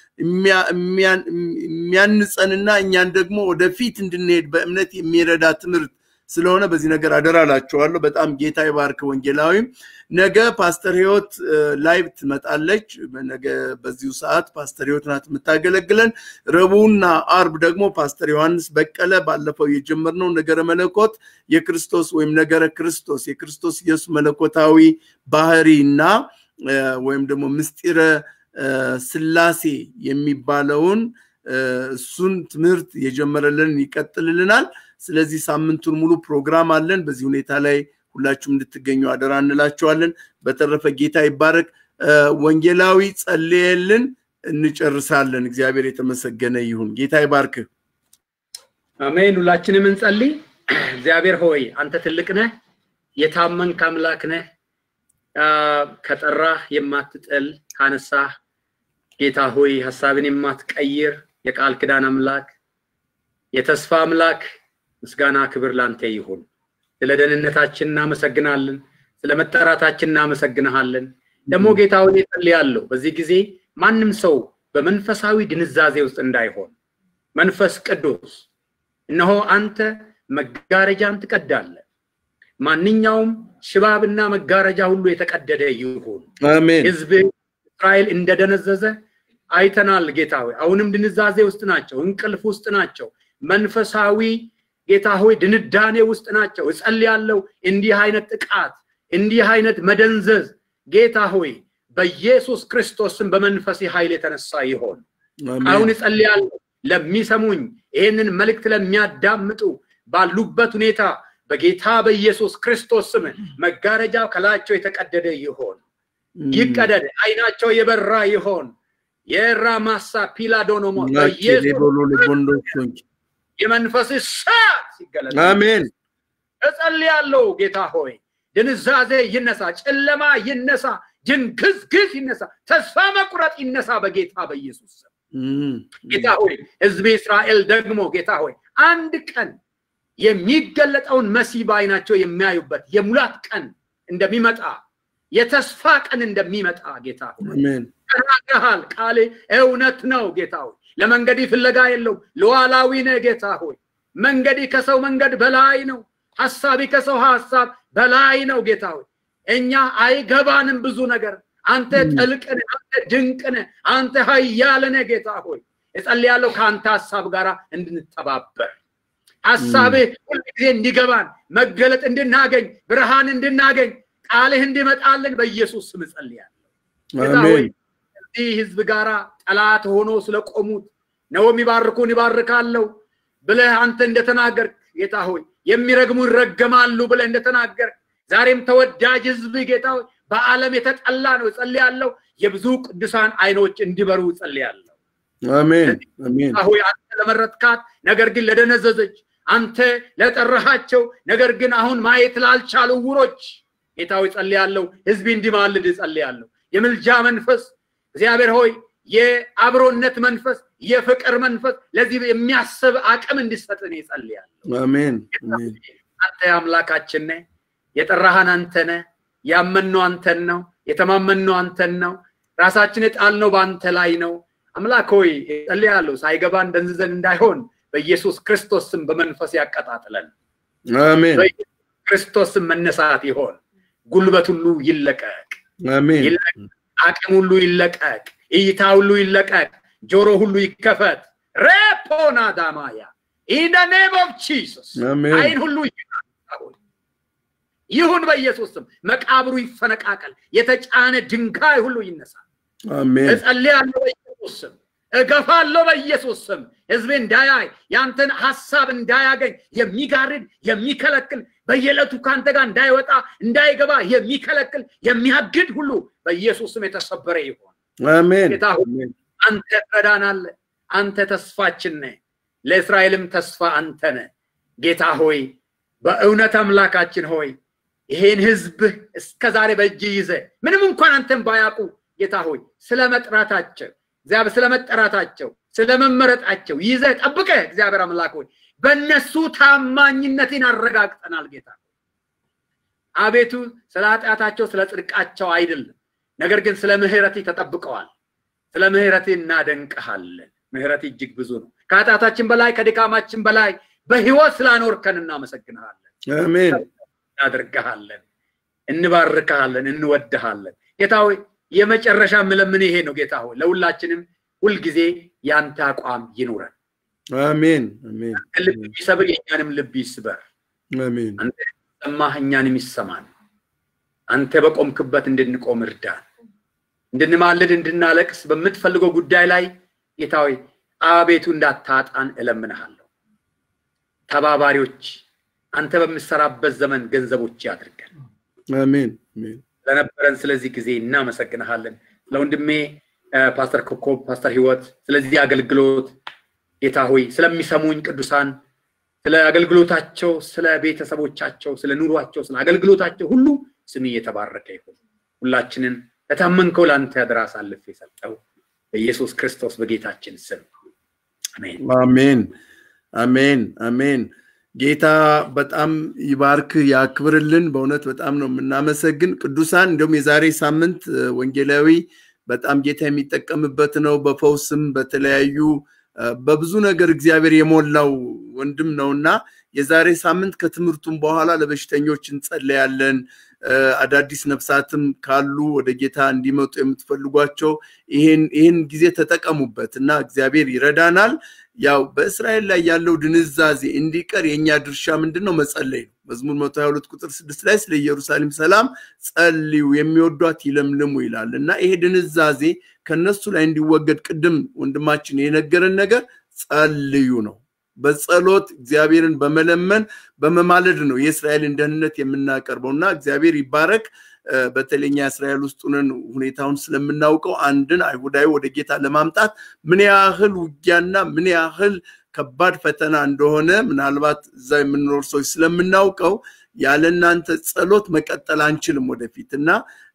የሚያንጸንና እኛን ደግሞ ወደፊት እንድንሄድ በእምነት የሚረዳ ትምህርት ስለሆነ በዚህ ነገር አደራላችኋለሁ በጣም ጌታ ይባርክ ወንጌላዊ ነገ ፓስተር ህይወት ላይቭ ትመጣለች ነገ በዚሁ ሰዓት ፓስተር ህይወት ናት የምታገለግለን ረቡዕና አርብ ደግሞ ፓስተር ዮሐንስ በቀለ ባለፈው የጀመርነው ነገረ መለኮት የክርስቶስ ወይም ነገረ ክርስቶስ የክርስቶስ ኢየሱስ መለኮታዊ ባህሪና ወይም ደግሞ ምስጢረ ስላሴ የሚባለውን እሱን ትምህርት የጀመረልን ይቀጥልልናል ስለዚህ ሳምንቱን ሙሉ ፕሮግራም አለን በዚህ ሁኔታ ላይ ሁላችሁም እንድትገኙ አደራ እንላችኋለን በተረፈ ጌታ ይባረክ ወንጌላዊ ጸልየልን እንጨርሳለን እግዚአብሔር የተመሰገነ ይሁን ጌታ ይባርክ አሜን ሁላችንም እንጸልይ እግዚአብሔር ሆይ አንተ ትልቅ ነህ የታመንክ አምላክ ነህ ከጠራህ የማትጥል ካነሳህ ጌታ ሆይ ሐሳብን የማትቀይር የቃል ኪዳን አምላክ የተስፋ አምላክ ምስጋና ክብር ላንተ ይሁን ስለ ደህንነታችን እናመሰግናለን ስለ መጠራታችን እናመሰግናለን ደሞ ጌታ ሆይ ጸልያለሁ በዚህ ጊዜ ማንንም ሰው በመንፈሳዊ ድንዛዜ ውስጥ እንዳይሆን መንፈስ ቅዱስ እነሆ አንተ መጋረጃን ትቀዳለህ ማንኛውም ሽባብና መጋረጃ ሁሉ የተቀደደ ይሁን አሜን ሕዝብ እስራኤል እንደደነዘዘ አይተናል ጌታ ሆይ አሁንም ድንዛዜ ውስጥ ናቸው እንቅልፍ ውስጥ ናቸው መንፈሳዊ ጌታ ሆይ ድንዳኔ ውስጥ ናቸው እጸልያለሁ እንዲህ አይነት ጥቃት እንዲህ አይነት መደንዘዝ ጌታ ሆይ በኢየሱስ ክርስቶስም በመንፈስ ኃይል የተነሳ ይሆን አሁን እጸልያለሁ ለሚሰሙኝ ይሄንን መልእክት ለሚያዳምጡ ባሉበት ሁኔታ በጌታ በኢየሱስ ክርስቶስም መጋረጃው ከላያቸው የተቀደደ ይሆን ይቀደድ አይናቸው የበራ ይሆን የራማሳ ፒላዶኖሞ በኢየሱስ የመንፈስ እሳት ሲገለጥ አሜን እጸልያለሁ ጌታ ሆይ ድንዛዜ ይነሳ ጨለማ ይነሳ ጅንግዝግዝ ይነሳ ተስፋ መቁረጥ ይነሳ በጌታ በኢየሱስ ጌታ ሆይ ሕዝብ እስራኤል ደግሞ ጌታ ሆይ አንድ ቀን የሚገለጠውን መሲህ ባይናቸው የሚያዩበት የሙላት ቀን እንደሚመጣ የተስፋ ቀን እንደሚመጣ ጌታ ሆይ አሜን ተናገሃል ቃል እውነት ነው ጌታ ሆይ ለመንገዲ ፍለጋ የለው ለዋላዊ ነው ጌታ ሆይ መንገዲ ከሰው መንገድ በላይ ነው ሐሳቢ ከሰው ሐሳብ በላይ ነው ጌታ ሆይ እኛ አይገባንም ብዙ ነገር አንተ ጥልቅነ አንተ ድንቅነ አንተ ኃያልነ ጌታ ሆይ እጸልያለሁ ካንተ ሐሳብ ጋራ እንድንተባበር ሐሳብህ ሁሉ ጊዜ እንዲገባን መገለጥ እንድናገኝ ብርሃን እንድናገኝ ቃልህ እንዲመጣልን በኢየሱስ ስም እጸልያለሁ አሜን እዚህ ሕዝብ ጋራ ጠላት ሆኖ ስለቆሙት ነው የሚባርኩን ይባርካለሁ ብለህ አንተ እንደተናገርክ ጌታ ሆይ የሚረግሙ ይረገማሉ ብለህ እንደተናገርክ ዛሬም ተወዳጅ ሕዝብ ጌታ ሆይ በዓለም የተጠላ ነው እጸልያለሁ የብዙ ቅዱሳን አይኖች እንዲበሩ እጸልያለሁ አሜን አሜን ሆይ አንተ ለመረጥካት ነገር ግን ለደነዘዘች አንተ ለጠራሃቸው ነገር ግን አሁን ማየት ላልቻሉ ውሮች ጌታ ሆይ እጸልያለሁ ሕዝብ እንዲማልድ እጸልያለሁ የምልጃ መንፈስ እግዚአብሔር ሆይ የአብሮነት መንፈስ የፍቅር መንፈስ ለዚህ የሚያስብ አቅም እንዲሰጥን እጸልያለሁ አሜን አሜን አንተ አምላካችን ነህ የጠራሃን አንተ ነህ ያመንነው አንተን ነው የተማመንነው አንተን ነው ራሳችን የጣልነው ባንተ ላይ ነው አምላክ ሆይ እጸልያለሁ ሳይገባን ደንዝዘን እንዳይሆን በኢየሱስ ክርስቶስ ስም በመንፈስ ያቀጣጥለን አሜን ክርስቶስ መነሳት ይሆን ጉልበት ሁሉ ይለቀቅ አሜን አቅም ሁሉ ይለቀቅ እይታ ሁሉ ይለቀቅ ጆሮ ሁሉ ይከፈት ሬፖና ዳማያ in the name of Jesus አይን ሁሉ ይሁን በኢየሱስ ስም መቃብሩ ይፈነቃቀል የተጫነ ድንጋይ ሁሉ ይነሳ አሜን እጸልያለሁ በኢየሱስ ስም እገፋለሁ በኢየሱስ ስም ሕዝብ እንዳያይ ያንተን ሐሳብ እንዳያገኝ የሚጋርድ የሚከለክል በየለቱ ካንተ ጋር እንዳይወጣ እንዳይገባ የሚከለክል የሚያግድ ሁሉ በኢየሱስ ስም የተሰበረ ይሁን አሜን አሜን አንተ ተዳናለህ አንተ ተስፋችን ነህ ለእስራኤልም ተስፋ አንተ ነህ ጌታ ሆይ በእውነት አምላካችን ሆይ ይሄን ሕዝብ እስከዛሬ በእጅ ይዘ ምንም እንኳን አንተን ባያቁ ጌታ ሆይ ስለመጥራታቸው እግዚአብሔር ስለመጠራታቸው ስለመመረጣቸው ይዘ ጠብቀ እግዚአብሔር አምላክ ሆይ በእነሱ ታማኝነትን አረጋግጠናል ጌታ አቤቱ ስለ ኃጢአታቸው ስለ ጽድቃቸው አይደለም ነገር ግን ስለ ምህረት ተጠብቀዋል ስለ ምህረት እናደንቅሃለን ምህረት እጅግ ብዙ ነው ከኃጢአታችን በላይ ከድካማችን በላይ በህይወት ስላኖርከን እናመሰግንሃለን አሜን እናደርግሃለን እንባርክሃለን እንወድሃለን ጌታ ሆይ የመጨረሻ ምለምን ይሄ ነው ጌታ ሆይ ለሁላችንም ሁሉ ጊዜ ያንተ አቋም ይኑረን አሜን አሜን ልብ ይሰብር የኛንም ልብ ይስበር አሜን አንተ ሰማህኛንም ይሰማን አንተ በቆምክበት እንድንቆም እርዳን እንድንማልድ እንድናለቅስ በመትፈልገው ጉዳይ ላይ ጌታ ሆይ አቤቱ እንዳታጣን እለምንሃለሁ ተባባሪዎች አንተ በመሰራበት ዘመን ገንዘቦች ያድርገን አሜን አሜን ለነበረን ስለዚህ ጊዜ እናመሰግንሃለን ለወንድሜ ፓስተር ኮኮብ ፓስተር ህይወት ስለዚህ አገልግሎት ጌታ ሆይ ስለሚሰሙኝ ቅዱሳን ስለ አገልግሎታቸው ስለ ቤተሰቦቻቸው ስለ ኑሯቸው ስለ አገልግሎታቸው ሁሉ ስም እየተባረከ ይሁን ሁላችንን ለታመንከው ላንተ ያድራስ አልፈ ይሰጠው በኢየሱስ ክርስቶስ በጌታችን ስም አሜን አሜን አሜን አሜን ጌታ በጣም ይባርክ ያክብርልን በእውነት በጣም ነው የምናመሰግን ቅዱሳን እንደውም የዛሬ ሳምንት ወንጌላዊ በጣም ጌታ የሚጠቀምበት ነው በፈውስም በተለያዩ በብዙ ነገር እግዚአብሔር የሞላው ወንድም ነውና የዛሬ ሳምንት ከትምርቱም በኋላ ለበሽተኞች እንጸልያለን አዳዲስ ነፍሳትም ካሉ ወደ ጌታ እንዲመጡ የምትፈልጓቸው ይሄን ጊዜ ተጠቀሙበትና እግዚአብሔር ይረዳናል ያው በእስራኤል ላይ ያለው ድንዛዜ እንዲቀር የኛ ድርሻ ምንድነው መጸለይ ነው መዝሙር 122 ቁጥር 6 ላይ ስለ ኢየሩሳሌም ሰላም ጸልዩ የሚወዷት ይለምልሙ ይላልና ይሄ ድንዛዜ ከነሱ ላይ እንዲወገድ ቅድም ወንድማችን የነገረን ነገር ጸልዩ ነው በጸሎት እግዚአብሔርን በመለመን በመማለድ ነው የእስራኤልን ደህንነት የምናቀርበውና እግዚአብሔር ይባረክ በተለኛ እስራኤል ውስጥን ሁኔታውን ስለምናውቀው አንድን አይሁዳዊ ወደ ጌታ ለማምጣት ምን ያህል ውጊያና ምን ያህል ከባድ ፈተና እንደሆነ ምናልባት እዛ የምንኖር ሰዎች ስለምናውቀው ያለናንተ ጸሎት መቀጠል አንችልም ወደፊትና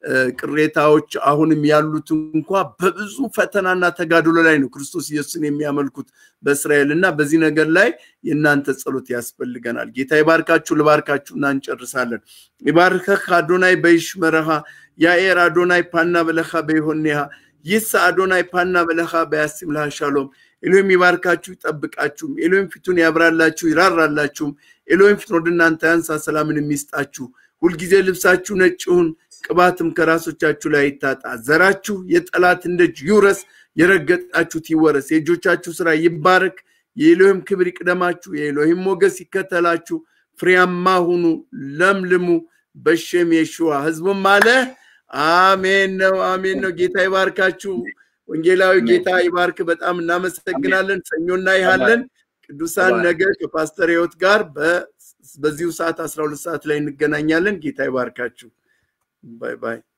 ቅሬታዎች አሁንም ያሉት እንኳን በብዙ ፈተናና ተጋድሎ ላይ ነው ክርስቶስ ኢየሱስን የሚያመልኩት በእስራኤልና በዚህ ነገር ላይ የናንተ ጸሎት ያስፈልገናል ጌታ ይባርካችሁ ለባርካችሁና እንጨርሳለን ይባርከህ አዶናይ በይሽመረሃ ያኤር አዶናይ ፓና በለኻ በይሆንያ ይስ አዶናይ ፓና በለኻ በያስምላ ሻሎም ኤሎሂም ይባርካችሁ ይጠብቃችሁ ኤሎሂም ፊቱን ያብራላችሁ ይራራላችሁ ኤሎሂም ፊቱን ወደናንተ ያንሳ ሰላምን የሚስጣችሁ ሁሉ ጊዜ ልብሳችሁ ነጭውን ቅባትም ከራሶቻችሁ ላይ ይታጣ ዘራችሁ የጠላት እንደጅ ይውረስ የረገጣችሁት ይወረስ የጆቻችሁ ስራ ይባረክ የኤሎሂም ክብር ይቅደማችሁ የኤሎሂም ሞገስ ይከተላችሁ ፍሬያማ ሁኑ ለምልሙ በሸም የሹዋ ህዝቡም አለ አሜን ነው ጌታ ይባርካችሁ ወንጌላዊ ጌታ ይባርክ በጣም እናመሰግናለን ሰኞና ይሃለን ቅዱሳን ነገ ከፓስተር ህይወት ጋር በዚሁ ሰዓት 12 ሰዓት ላይ እንገናኛለን ጌታ ይባርካችሁ ባይ ባይ